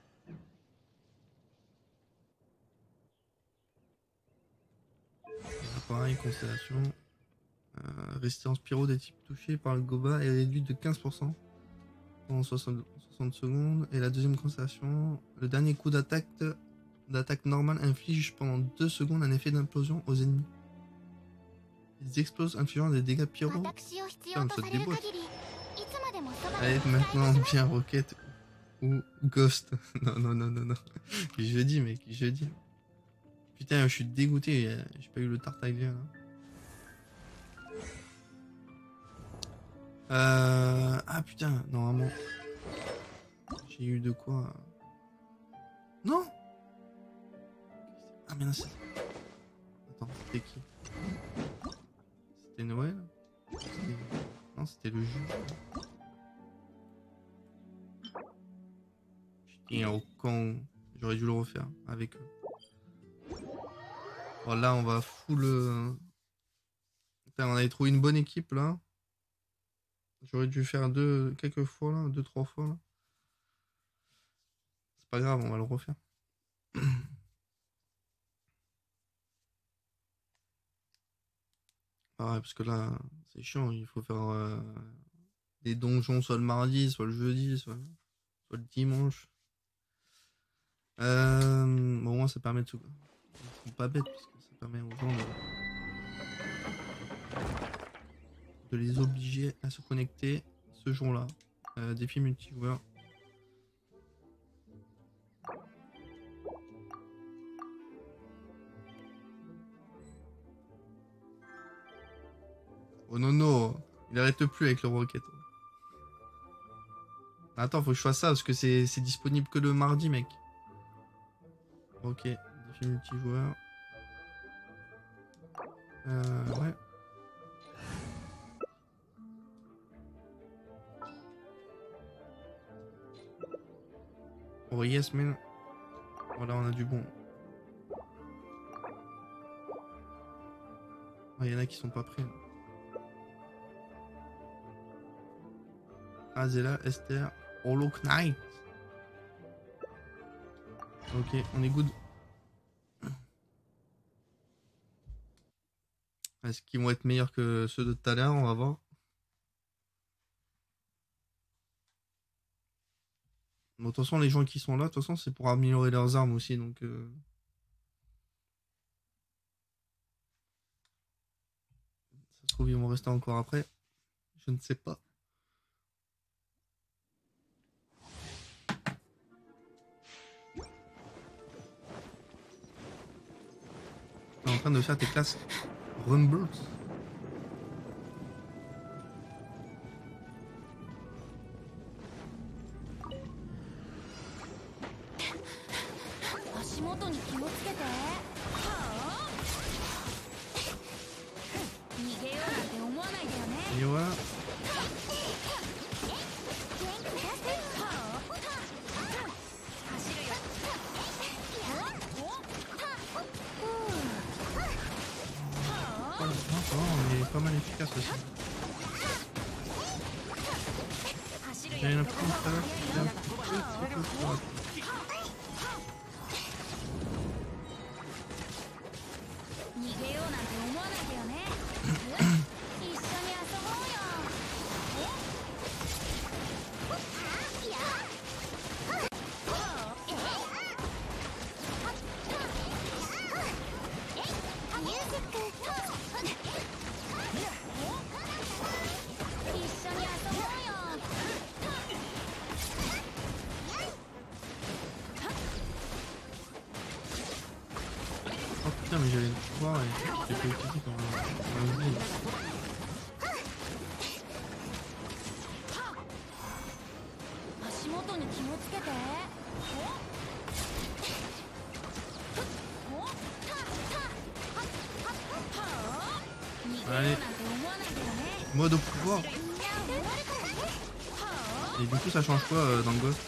Pareil, constellation. Résistance pyro des types touchés par le Goba est réduite de 15% pendant 60 secondes. Et la deuxième constellation, le dernier coup d'attaque normale inflige pendant 2 secondes un effet d'implosion aux ennemis. Ils explosent infligeant des dégâts pyro. Putain, ça te déboîte. Allez, maintenant bien Rocket ou Ghost. Non. Qui je dis, mec, qui je dis. Putain, je suis dégoûté, j'ai pas eu le Tartaglia là. Ah putain, normalement. J'ai eu de quoi. Non. Ah mais non, c'est... Attends, c'était qui? C'était Noël? Non, c'était le jeu. Putain, au con. J'aurais dû le refaire avec eux. Bon, là, on va full... Putain, on avait trouvé une bonne équipe là. J'aurais dû faire quelques fois là, 2-3 fois là. C'est pas grave, on va le refaire. Ah ouais, parce que là, c'est chiant, il faut faire des donjons soit le mardi, soit le jeudi, soit le dimanche. Bon, moi ça permet de se... Ils sont pas bêtes, parce que ça permet aux gens de les obliger à se connecter ce jour-là. Défi multijoueur. Oh non, il arrête plus avec le Rocket. Attends, faut que je fasse ça parce que c'est disponible que le mardi, mec. Ok, défi multijoueur. Ouais. Oh yes, man. Voilà, on a du bon. Il y en a qui sont pas prêts. Azela, Esther, Hollow Knight. Ok, on est good. Est-ce qu'ils vont être meilleurs que ceux de tout à l'heure? On va voir. Bon, de toute façon, les gens qui sont là, de toute façon, c'est pour améliorer leurs armes aussi, donc... Ça se trouve, ils vont rester encore après. Je ne sais pas. T'es en train de faire tes classes Rumbles. 足元に気をつけて。はあ。逃げようなんて思わないでよね。 Et voilà. 元気出せ。はあ。走るよ。 On est pas mal efficace aussi. 走る Il y a よ。 une petite traverse qui est un petit peu trop rapide. 逃げようなんて思わないでよね。一緒に遊ぼうよ。いや。ミュージック。一緒に遊ぼうよ。 Oh putain, mais j'avais le pouvoir et j'ai pas utilisé comme un oublié. 足元に気をつけて。 Allez. Mode au pouvoir. Et du coup, ça change quoi dans Ghost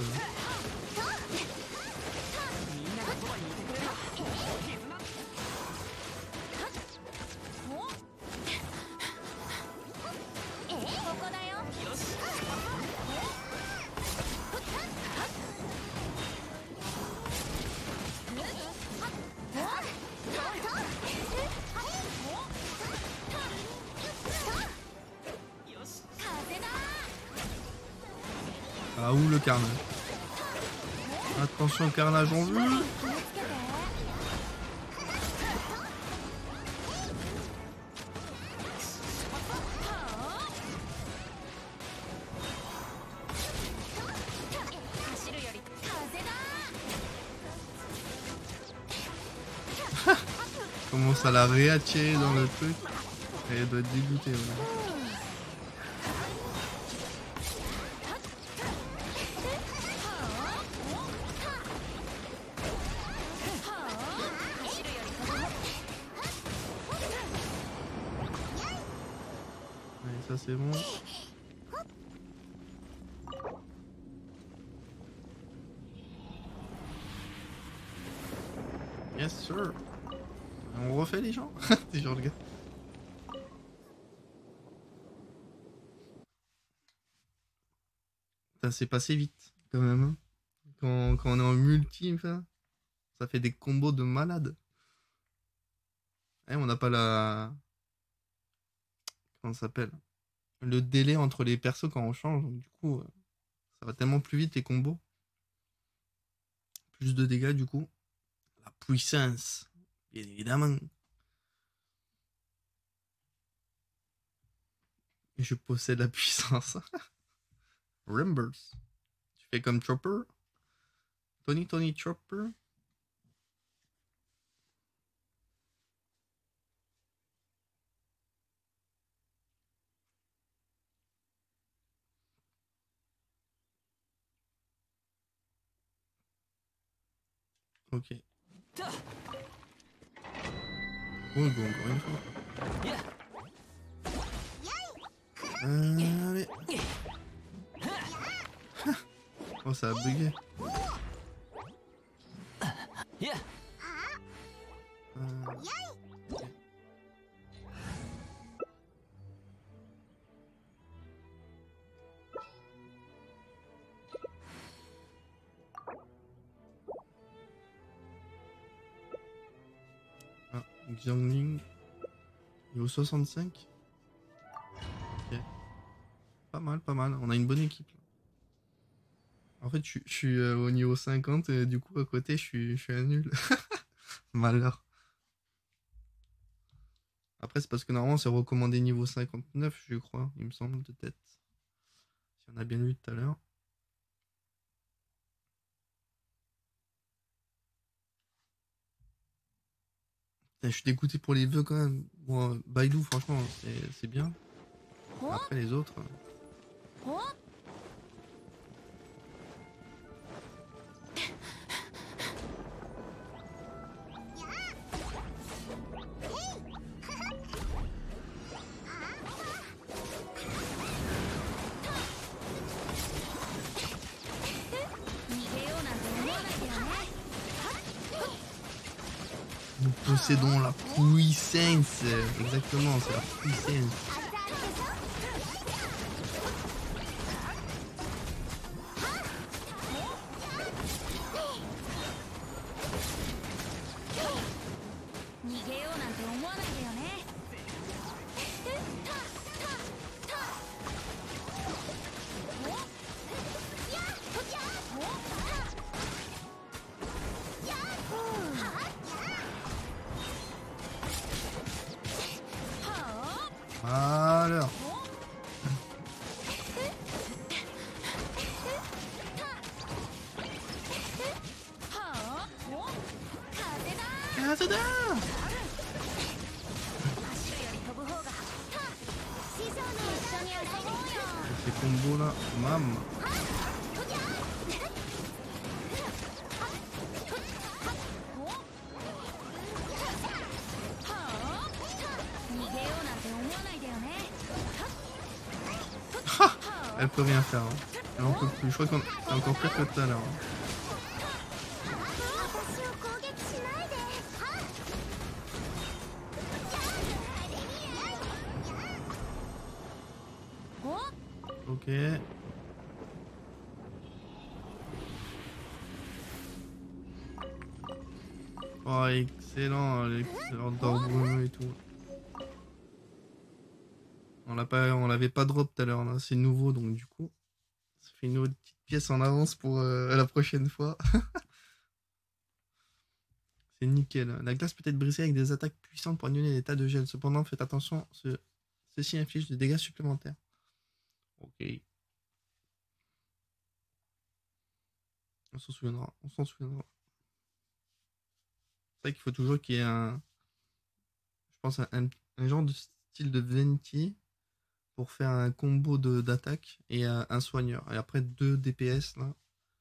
Ah, où le carnage? Attention, carnage en vue. Commence à la réattirer dans le truc. Et elle doit être dégoûtée. Ouais. Allez, ça c'est bon. Yes sir. On refait les gens. C'est genre le gars. Ça s'est passé vite quand même. Hein. Quand on est en multi, ça fait des combos de malade. Eh, on n'a pas la... Comment ça s'appelle? Le délai entre les persos quand on change. Donc, du coup, ça va tellement plus vite les combos. Plus de dégâts du coup. La puissance. Bien évidemment. Et je possède la puissance. Rumbles. Tu fais comme Chopper. Tony Chopper. Ok. Bon, encore une fois. Allez. Oh, ça a bugué. Ok. Xiangling. Niveau 65. Ok. Pas mal, pas mal. On a une bonne équipe. Là. En fait, je suis au niveau 50 et du coup, à côté, je suis un nul. Malheur. Après, c'est parce que normalement, c'est recommandé niveau 59, je crois, il me semble, de tête. Si on a bien lu tout à l'heure. Putain, je suis dégoûté pour les vœux quand même. Bon, Baidu, franchement, c'est bien. Après, les autres. ほっ Nous possédons la puissance. Exactement, c'est la puissance. Alors. Kazeda! Ces combos là, mam. Elle peut rien faire. Hein. Elle en peut plus. Je crois qu'on c'est encore pire que tout à l'heure. Hein. Ok. Oh, excellent, l'excellent d'Orbruno et tout. On l'avait pas drop tout à l'heure, là. C'est nouveau, donc du coup, ça fait une autre petite pièce en avance pour la prochaine fois. C'est nickel. La glace peut être brisée avec des attaques puissantes pour annuler l'état de gel. Cependant, faites attention, ceci inflige des dégâts supplémentaires. Ok. On s'en souviendra. On s'en souviendra. C'est vrai qu'il faut toujours qu'il y ait je pense, un genre de style de Venti pour faire un combo d'attaque et un soigneur. Et après 2 DPS là.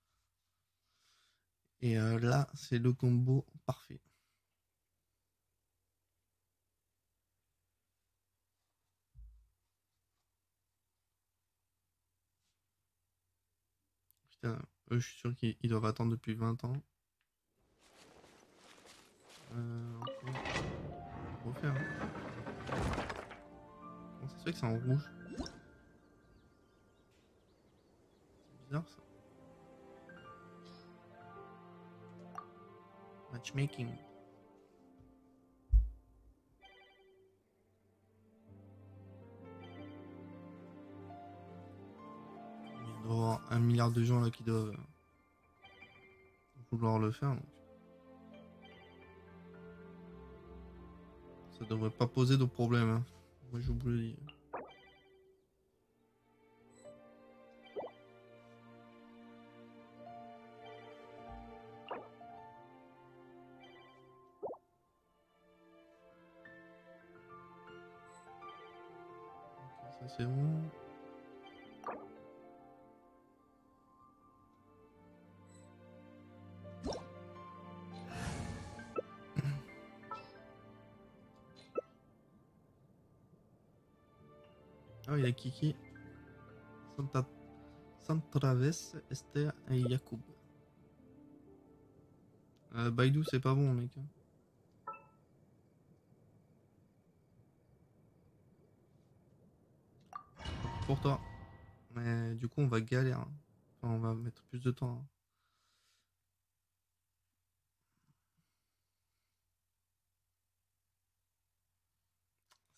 Et là, c'est le combo parfait. Putain, eux, je suis sûr qu'ils doivent attendre depuis 20 ans. Ok. On va refaire. Comment ça se fait que c'est en rouge? C'est bizarre ça. Matchmaking. Il doit y avoir 1 milliard de gens là qui doivent vouloir le faire. Donc. Ça devrait pas poser de problème. Hein. Moi je vous le dis. Ok, ça c'est bon. Ah, il y a Kiki. Santraves, Esther et Yacoub. Baidu, c'est pas bon, mec. Hein. Pour toi. Mais du coup, on va galérer. Hein. Enfin, on va mettre plus de temps. Hein.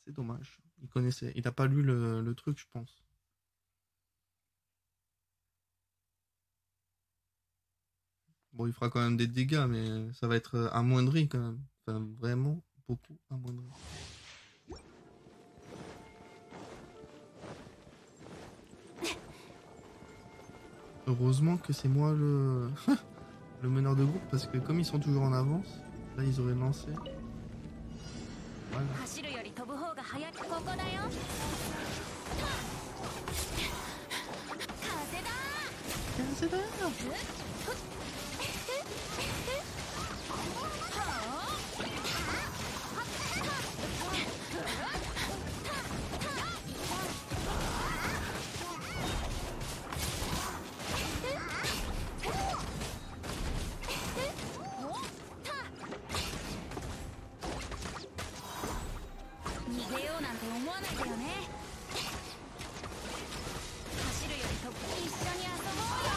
C'est dommage. Il connaissait. Il a pas lu le truc, je pense. Bon, il fera quand même des dégâts, mais ça va être amoindri quand même. Enfin, vraiment beaucoup amoindri. Heureusement que c'est moi le meneur de groupe, parce que comme ils sont toujours en avance, là ils auraient lancé. Voilà. 走るより飛ぶ方が早くここだよ風だ 逃げようなんて思わないでよね走るより飛ぶ一緒に遊ぼうよ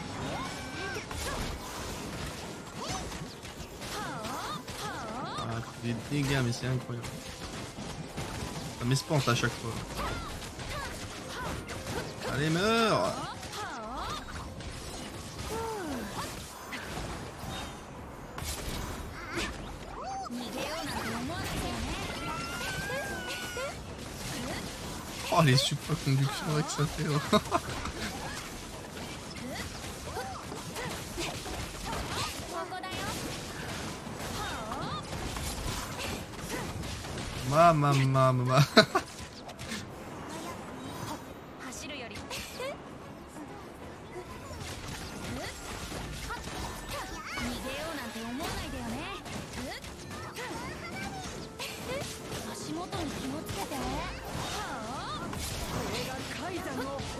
Ah, des dégâts, mais c'est incroyable. Ça m'espante à chaque fois. Allez, meurs! Oh, les supraconductions avec ça fait. Mama. 走るより逃げようなんて思わないでよね足元に気をつけてこれがカイザの炎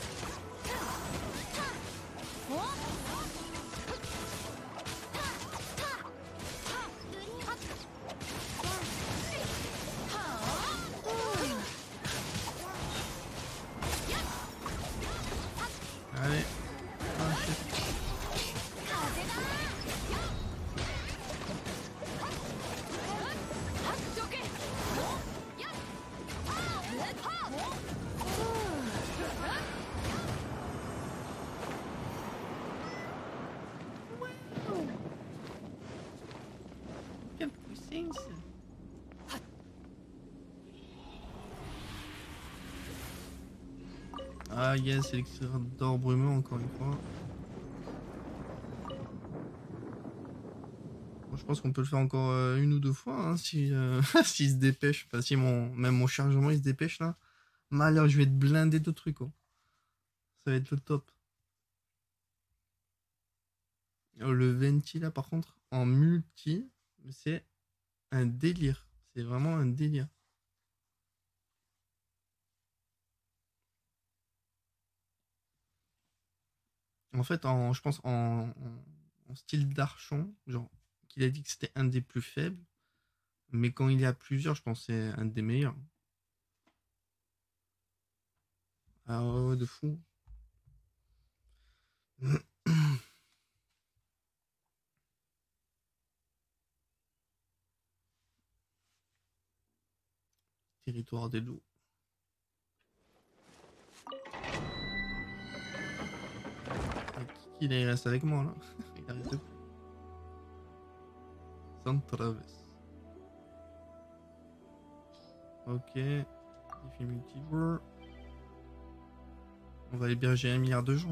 Allez. Ah, shit. 風だどけ Quelle puissance! Ah yes, élixir d'or brumeux encore une fois. Bon, je pense qu'on peut le faire encore une ou deux fois hein, si s'il se dépêche. Enfin, si même mon chargement il se dépêche là. Malheur, je vais être blindé de trucs. Oh. Ça va être le top. Oh, le venti là par contre en multi, c'est un délire. C'est vraiment un délire. En fait, je pense en style d'archon, genre qu'il a dit que c'était un des plus faibles, mais quand il y a plusieurs, je pense que c'est un des meilleurs. Ah ouais, de fou. Territoire des loups. Et Kiki, là, il reste avec moi, là. Il arrête plus. Sans traves. Ok. Défi multijoueur. On va héberger 1 milliard de gens.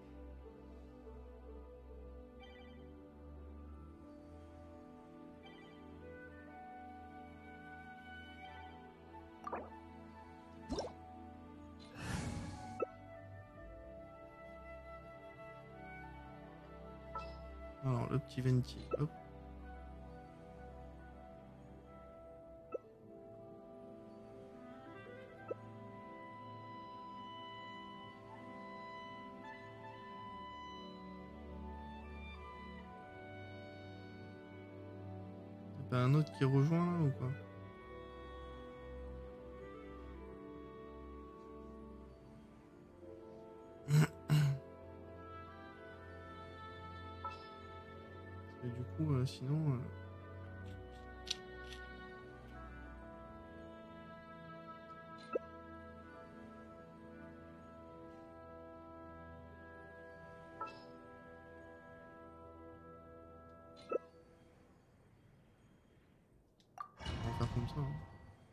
Alors, le petit venti. Hop. Y'a pas un autre qui rejoint là ou quoi? Et du coup, sinon. faire comme ça. Hein.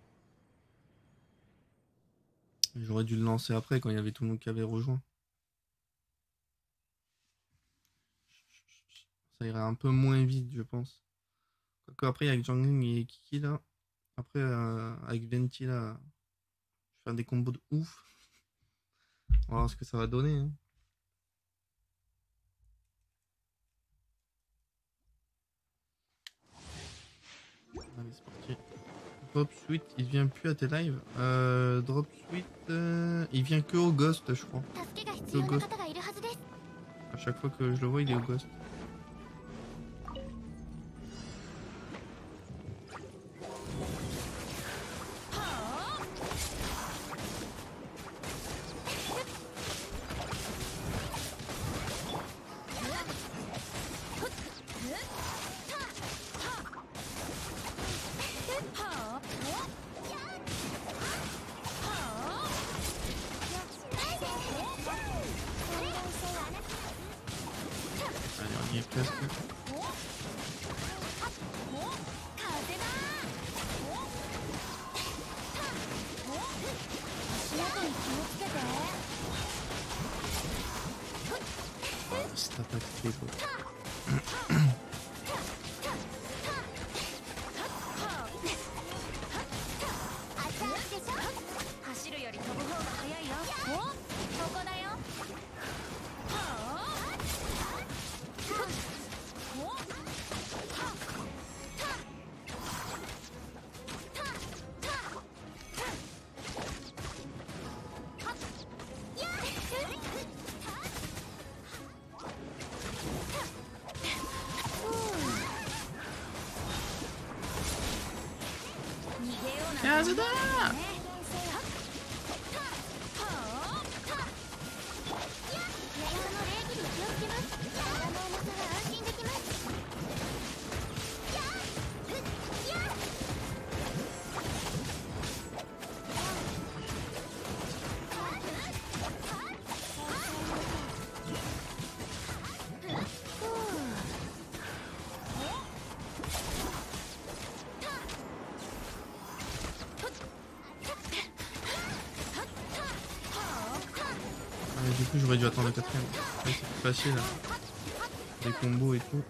J'aurais dû le lancer après quand il y avait tout le monde qui avait rejoint. Ça irait un peu moins vite, je pense. Quoique après, avec Jangling et Kiki là. Après, avec Venti là, je vais faire des combos de ouf. On va voir ce que ça va donner. Hein. Allez, c'est parti. Drop Sweet, il vient plus à tes lives. Drop Sweet, il vient que au Ghost, je crois. 助けが必要な方がいるはずです。 À chaque fois que je le vois, il est au Ghost. Allez, on y est presque. 風だ。足元に気をつけて。 Cette attaque qui est beau. 走るより飛ぶ方が早いよ。お、そこだよ。 風だ。 Du coup, j'aurais dû attendre le quatrième. Ouais, c'est plus facile. Hein. Les combos et tout.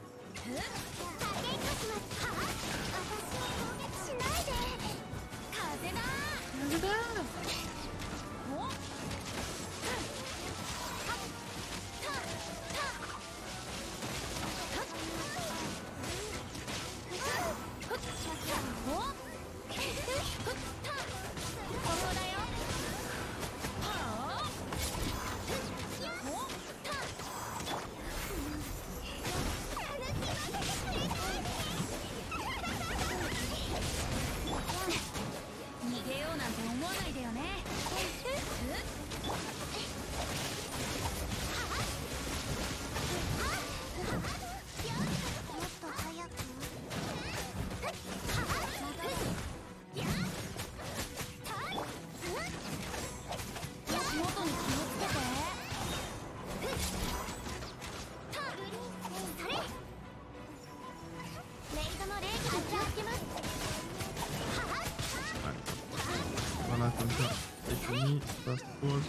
Voilà, comme ça, c'est fini. Fast pause.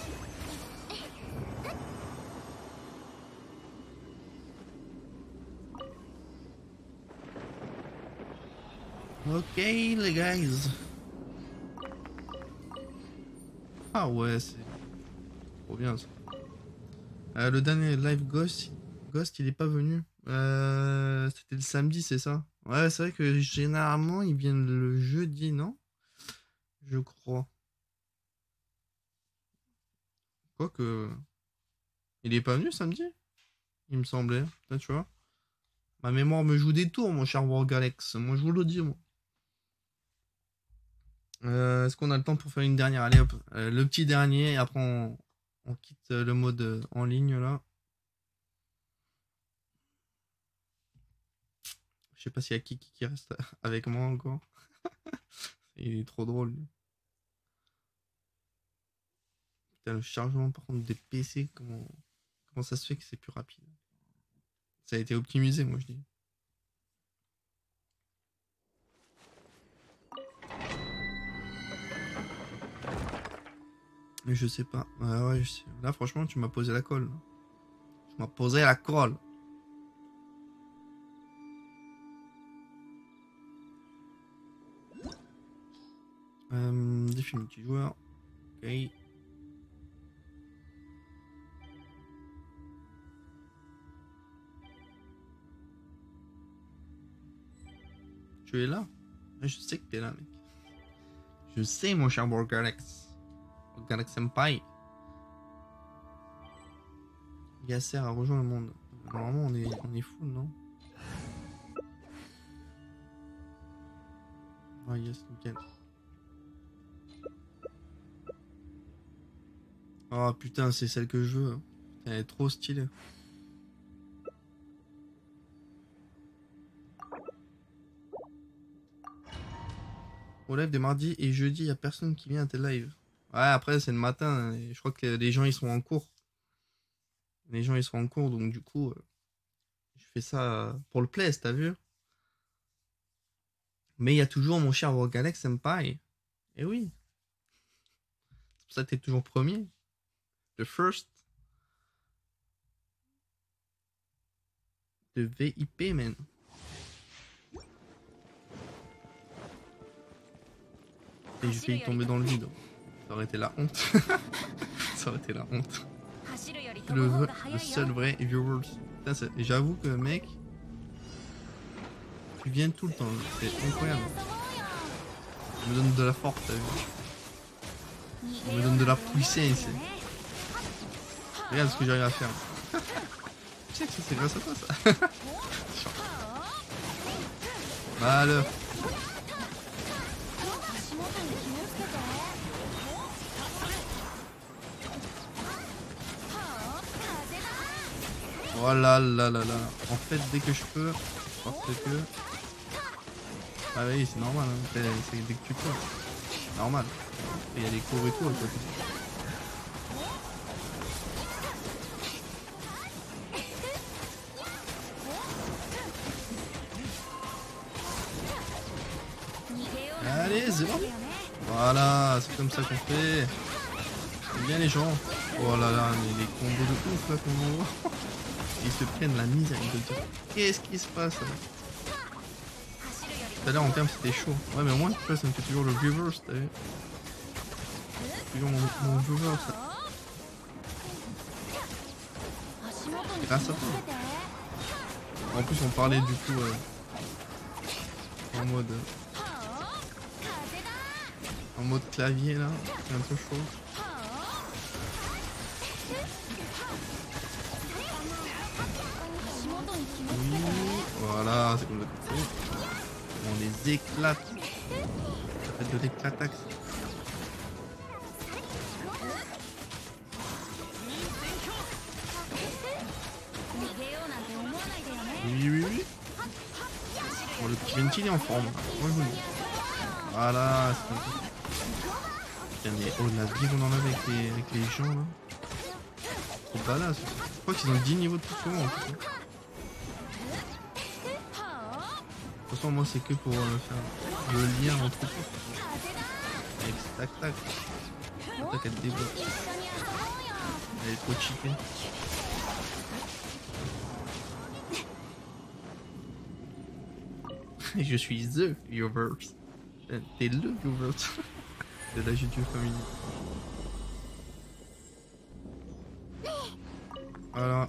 Ok, les guys. Ah ouais, c'est trop bien ça. Le dernier live Ghost, il est pas venu. C'était le samedi, c'est ça? Ouais, c'est vrai que généralement, ils viennent le jeudi, non? Je crois. Quoique. Il est pas venu samedi? Il me semblait. Là, tu vois. Ma mémoire me joue des tours, mon cher Wargalex. Moi, je vous le dis, moi. Est-ce qu'on a le temps pour faire une dernière? Allez hop. Le petit dernier, et après, on quitte le mode en ligne, là. Je sais pas s'il y a qui reste avec moi encore. Il est trop drôle. Putain, le chargement par contre des PC, comment ça se fait que c'est plus rapide? Ça a été optimisé, moi je dis. Mais je sais pas. Ouais, ouais, je sais. Là, franchement, tu m'as posé la colle. Tu m'as posé la colle. Défi multijoueur. Ok. Tu es là? Je sais que t'es là, mec. Je sais, mon cher Borgalex. Borgalex Senpai. Yasser a rejoint le monde. Normalement, on est full, non? Ah, yes, nickel. Oh putain, c'est celle que je veux. Elle est trop stylée. Au live des mardis et jeudi, il y a personne qui vient à tes lives. Ouais, après, c'est le matin. Hein, et je crois que les gens, ils sont en cours. Les gens, ils sont en cours, donc du coup, je fais ça pour le plaisir, t'as vu? Mais il y a toujours mon cher Borgalex Senpai. Eh oui. C'est pour ça que t'es toujours premier. The first. De VIP, man. Et j'ai failli tomber dans le vide. Ça aurait été la honte. Ça aurait été la honte. Le seul vrai viewers. J'avoue que mec, tu viens tout le temps. C'est incroyable. Tu me donnes de la force, t'as vu. Tu me donnes de la puissance. Regarde ce que j'arrive à faire. Tu sais que c'est grâce à toi ça. Alors. Oh là là là là. En fait, dès que je peux, parce que... Ah oui, c'est normal, hein. C'est dès que tu peux. Normal. Il y a des cours et tout à côté. Allez, c'est bon. Voilà, c'est comme ça qu'on fait. J'aime bien les gens. Oh là là, les combos de ouf là qu'on voit. Ils se prennent la misère, ils se disent qu'est-ce qui se passe là? Tout à l'heure en termes c'était chaud. Ouais mais au moins tu vois, ça me fait toujours le viewers, t'as vu? Toujours mon viewers ça. Grâce à toi. En plus on parlait du coup en mode clavier là, c'est un peu chaud. Oui, voilà, c'est comme le côté. On les éclate. Ça fait de l'éclataxe. Oui, oui, oui. Bon, le petit Venti il est en forme. Moi, je vous le dis. Voilà, c'est un peu... Putain, mais oh, la vie qu'on en a avec les gens là. Trop badass. Je crois qu'ils ont 10 niveaux de Pokémon en tout cas. De toute façon, moi, c'est que pour faire le lien entre eux. Avec tac tac. Tac, elle débloque. Elle est trop cheatée. Je suis the viewers. T'es le viewers de la YouTube Family. Voilà.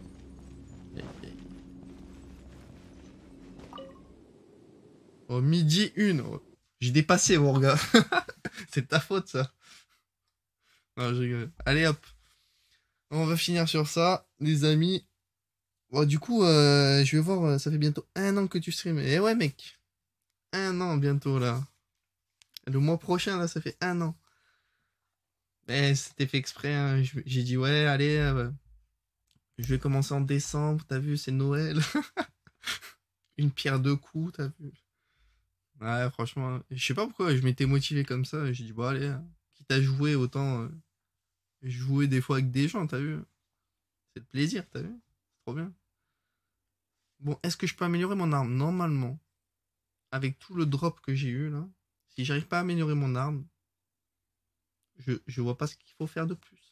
Au midi 1. J'ai dépassé, mon gars. C'est ta faute, ça. Non, je rigole. Allez, hop. On va finir sur ça, les amis. Bon, du coup, je vais voir, ça fait bientôt 1 an que tu streams. Eh ouais, mec. 1 an bientôt, là. Le mois prochain, là, ça fait 1 an. Mais c'était fait exprès, hein. J'ai dit, ouais, allez, je vais commencer en décembre, t'as vu, c'est Noël. Une pierre deux coups, t'as vu. Ouais, franchement, je sais pas pourquoi je m'étais motivé comme ça. J'ai dit, bon, allez, hein, quitte à jouer, autant jouer des fois avec des gens, t'as vu. C'est le plaisir, t'as vu. C'est trop bien. Bon, est-ce que je peux améliorer mon arme? Normalement, avec tout le drop que j'ai eu là, si j'arrive pas à améliorer mon arme, je vois pas ce qu'il faut faire de plus.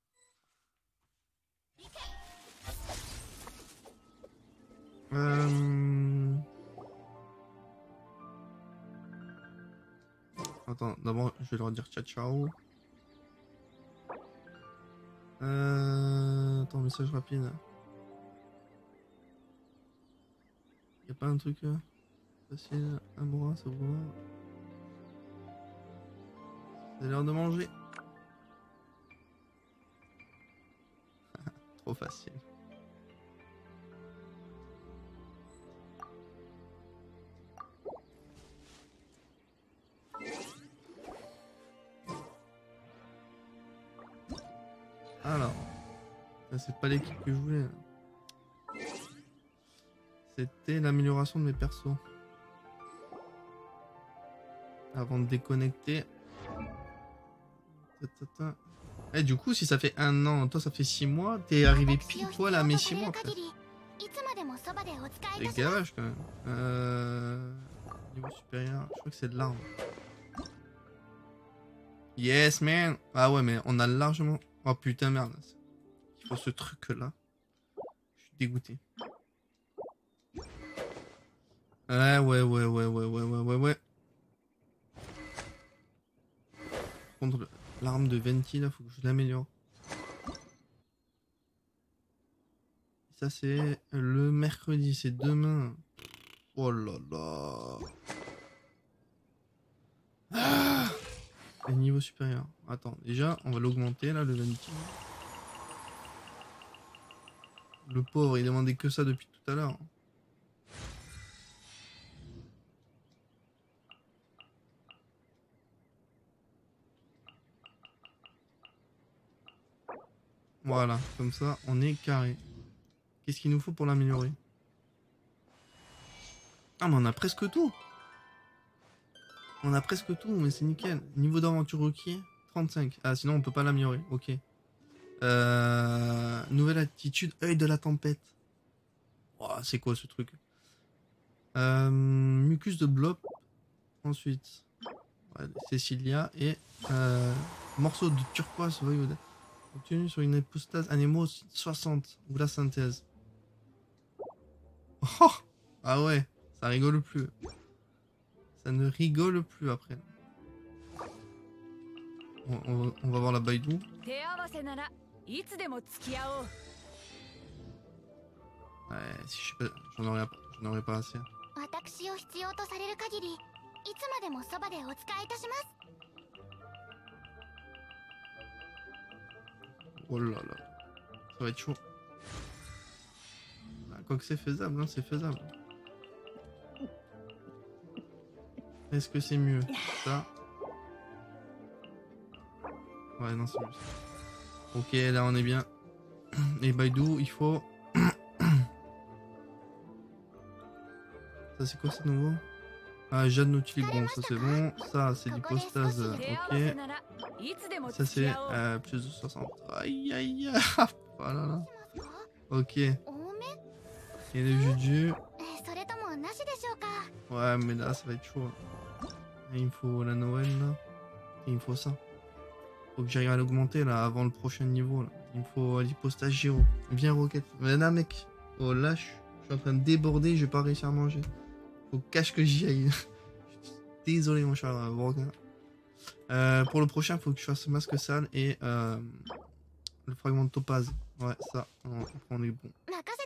Attends, d'abord, je vais leur dire ciao ciao. Attends, message rapide. Y'a pas un truc facile, un bras, ça va. C'est l'heure de manger. Trop facile. Alors, ça c'est pas l'équipe que je voulais. C'était l'amélioration de mes persos. Avant de déconnecter. Et du coup, si ça fait 1 an, toi ça fait 6 mois, t'es arrivé pile poil à mes 6 mois. C'est gavage quand même. Niveau supérieur, je crois que c'est de l'arme. Yes man. Ah ouais, mais on a largement... Oh putain merde. Il faut ce truc là. Je suis dégoûté. Ouais. Contre l'arme de Venti là, faut que je l'améliore. Ça c'est le mercredi, c'est demain. Oh là là. Ah, le niveau supérieur. Attends, déjà on va l'augmenter là, le Venti. Le pauvre, il demandait que ça depuis tout à l'heure. Voilà, comme ça, on est carré. Qu'est-ce qu'il nous faut pour l'améliorer? Ah, mais on a presque tout. On a presque tout, mais c'est nickel. Niveau d'aventure requis, 35. Ah, sinon on peut pas l'améliorer. Ok. Nouvelle attitude, œil de la tempête. Oh, c'est quoi ce truc? Mucus de blob. Ensuite, ouais, Cecilia et morceau de turquoise voyou. Obtenu sur une hypostase Anemo 60 ou la synthèse. Oh, ah ouais, ça rigole plus. Ça ne rigole plus après. On va voir la Baidu. Ouais, si je sais pas, j'en aurais pas assez. Oh là là, ça va être chaud. Ah, quoique c'est faisable, hein, c'est faisable. Est-ce que c'est mieux ça? Ouais, non, c'est mieux ça. Ok, là on est bien. Et Baidu, il faut... Ça c'est quoi, c'est nouveau? Ah, Jade Nautiligron, ça c'est bon. Ça c'est l'hypostase, ok. Ça c'est plus de 60. Aïe aïe aïe. Voilà là. Ok. Et le Juju. Ouais, mais là ça va être chaud. Et il me faut la Noël là. Et il me faut ça. Faut que j'arrive à l'augmenter là avant le prochain niveau là. Il me faut l'hypostase Giro. Viens Rocket. Mais là mec. Oh là je suis en train de déborder, je vais pas réussir à manger. Faut que j'y aille. Désolé mon cher Rocket. Pour le prochain, faut que je fasse masque sale et le fragment de topaz. Ouais, ça, on est bon.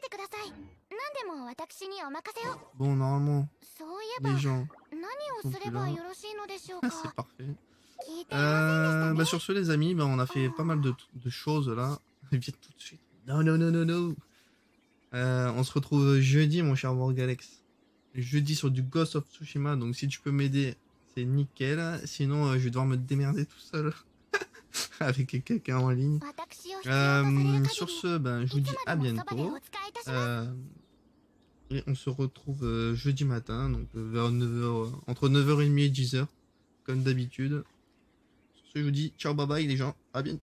Bon, normalement, les gens sont plus là. C'est parfait. Bah, sur ce, les amis, bah, on a fait pas mal de choses là. Viens tout de suite. Non. On se retrouve jeudi, mon cher Wargalex. Jeudi sur du Ghost of Tsushima. Donc, si tu peux m'aider, c'est nickel. Sinon, je vais devoir me démerder tout seul avec quelqu'un en ligne. Sur ce, ben, je vous dis à bientôt. Et on se retrouve jeudi matin, donc vers 9h, entre 9h30 et 10h, comme d'habitude. Sur ce, je vous dis ciao, bye bye les gens, à bientôt.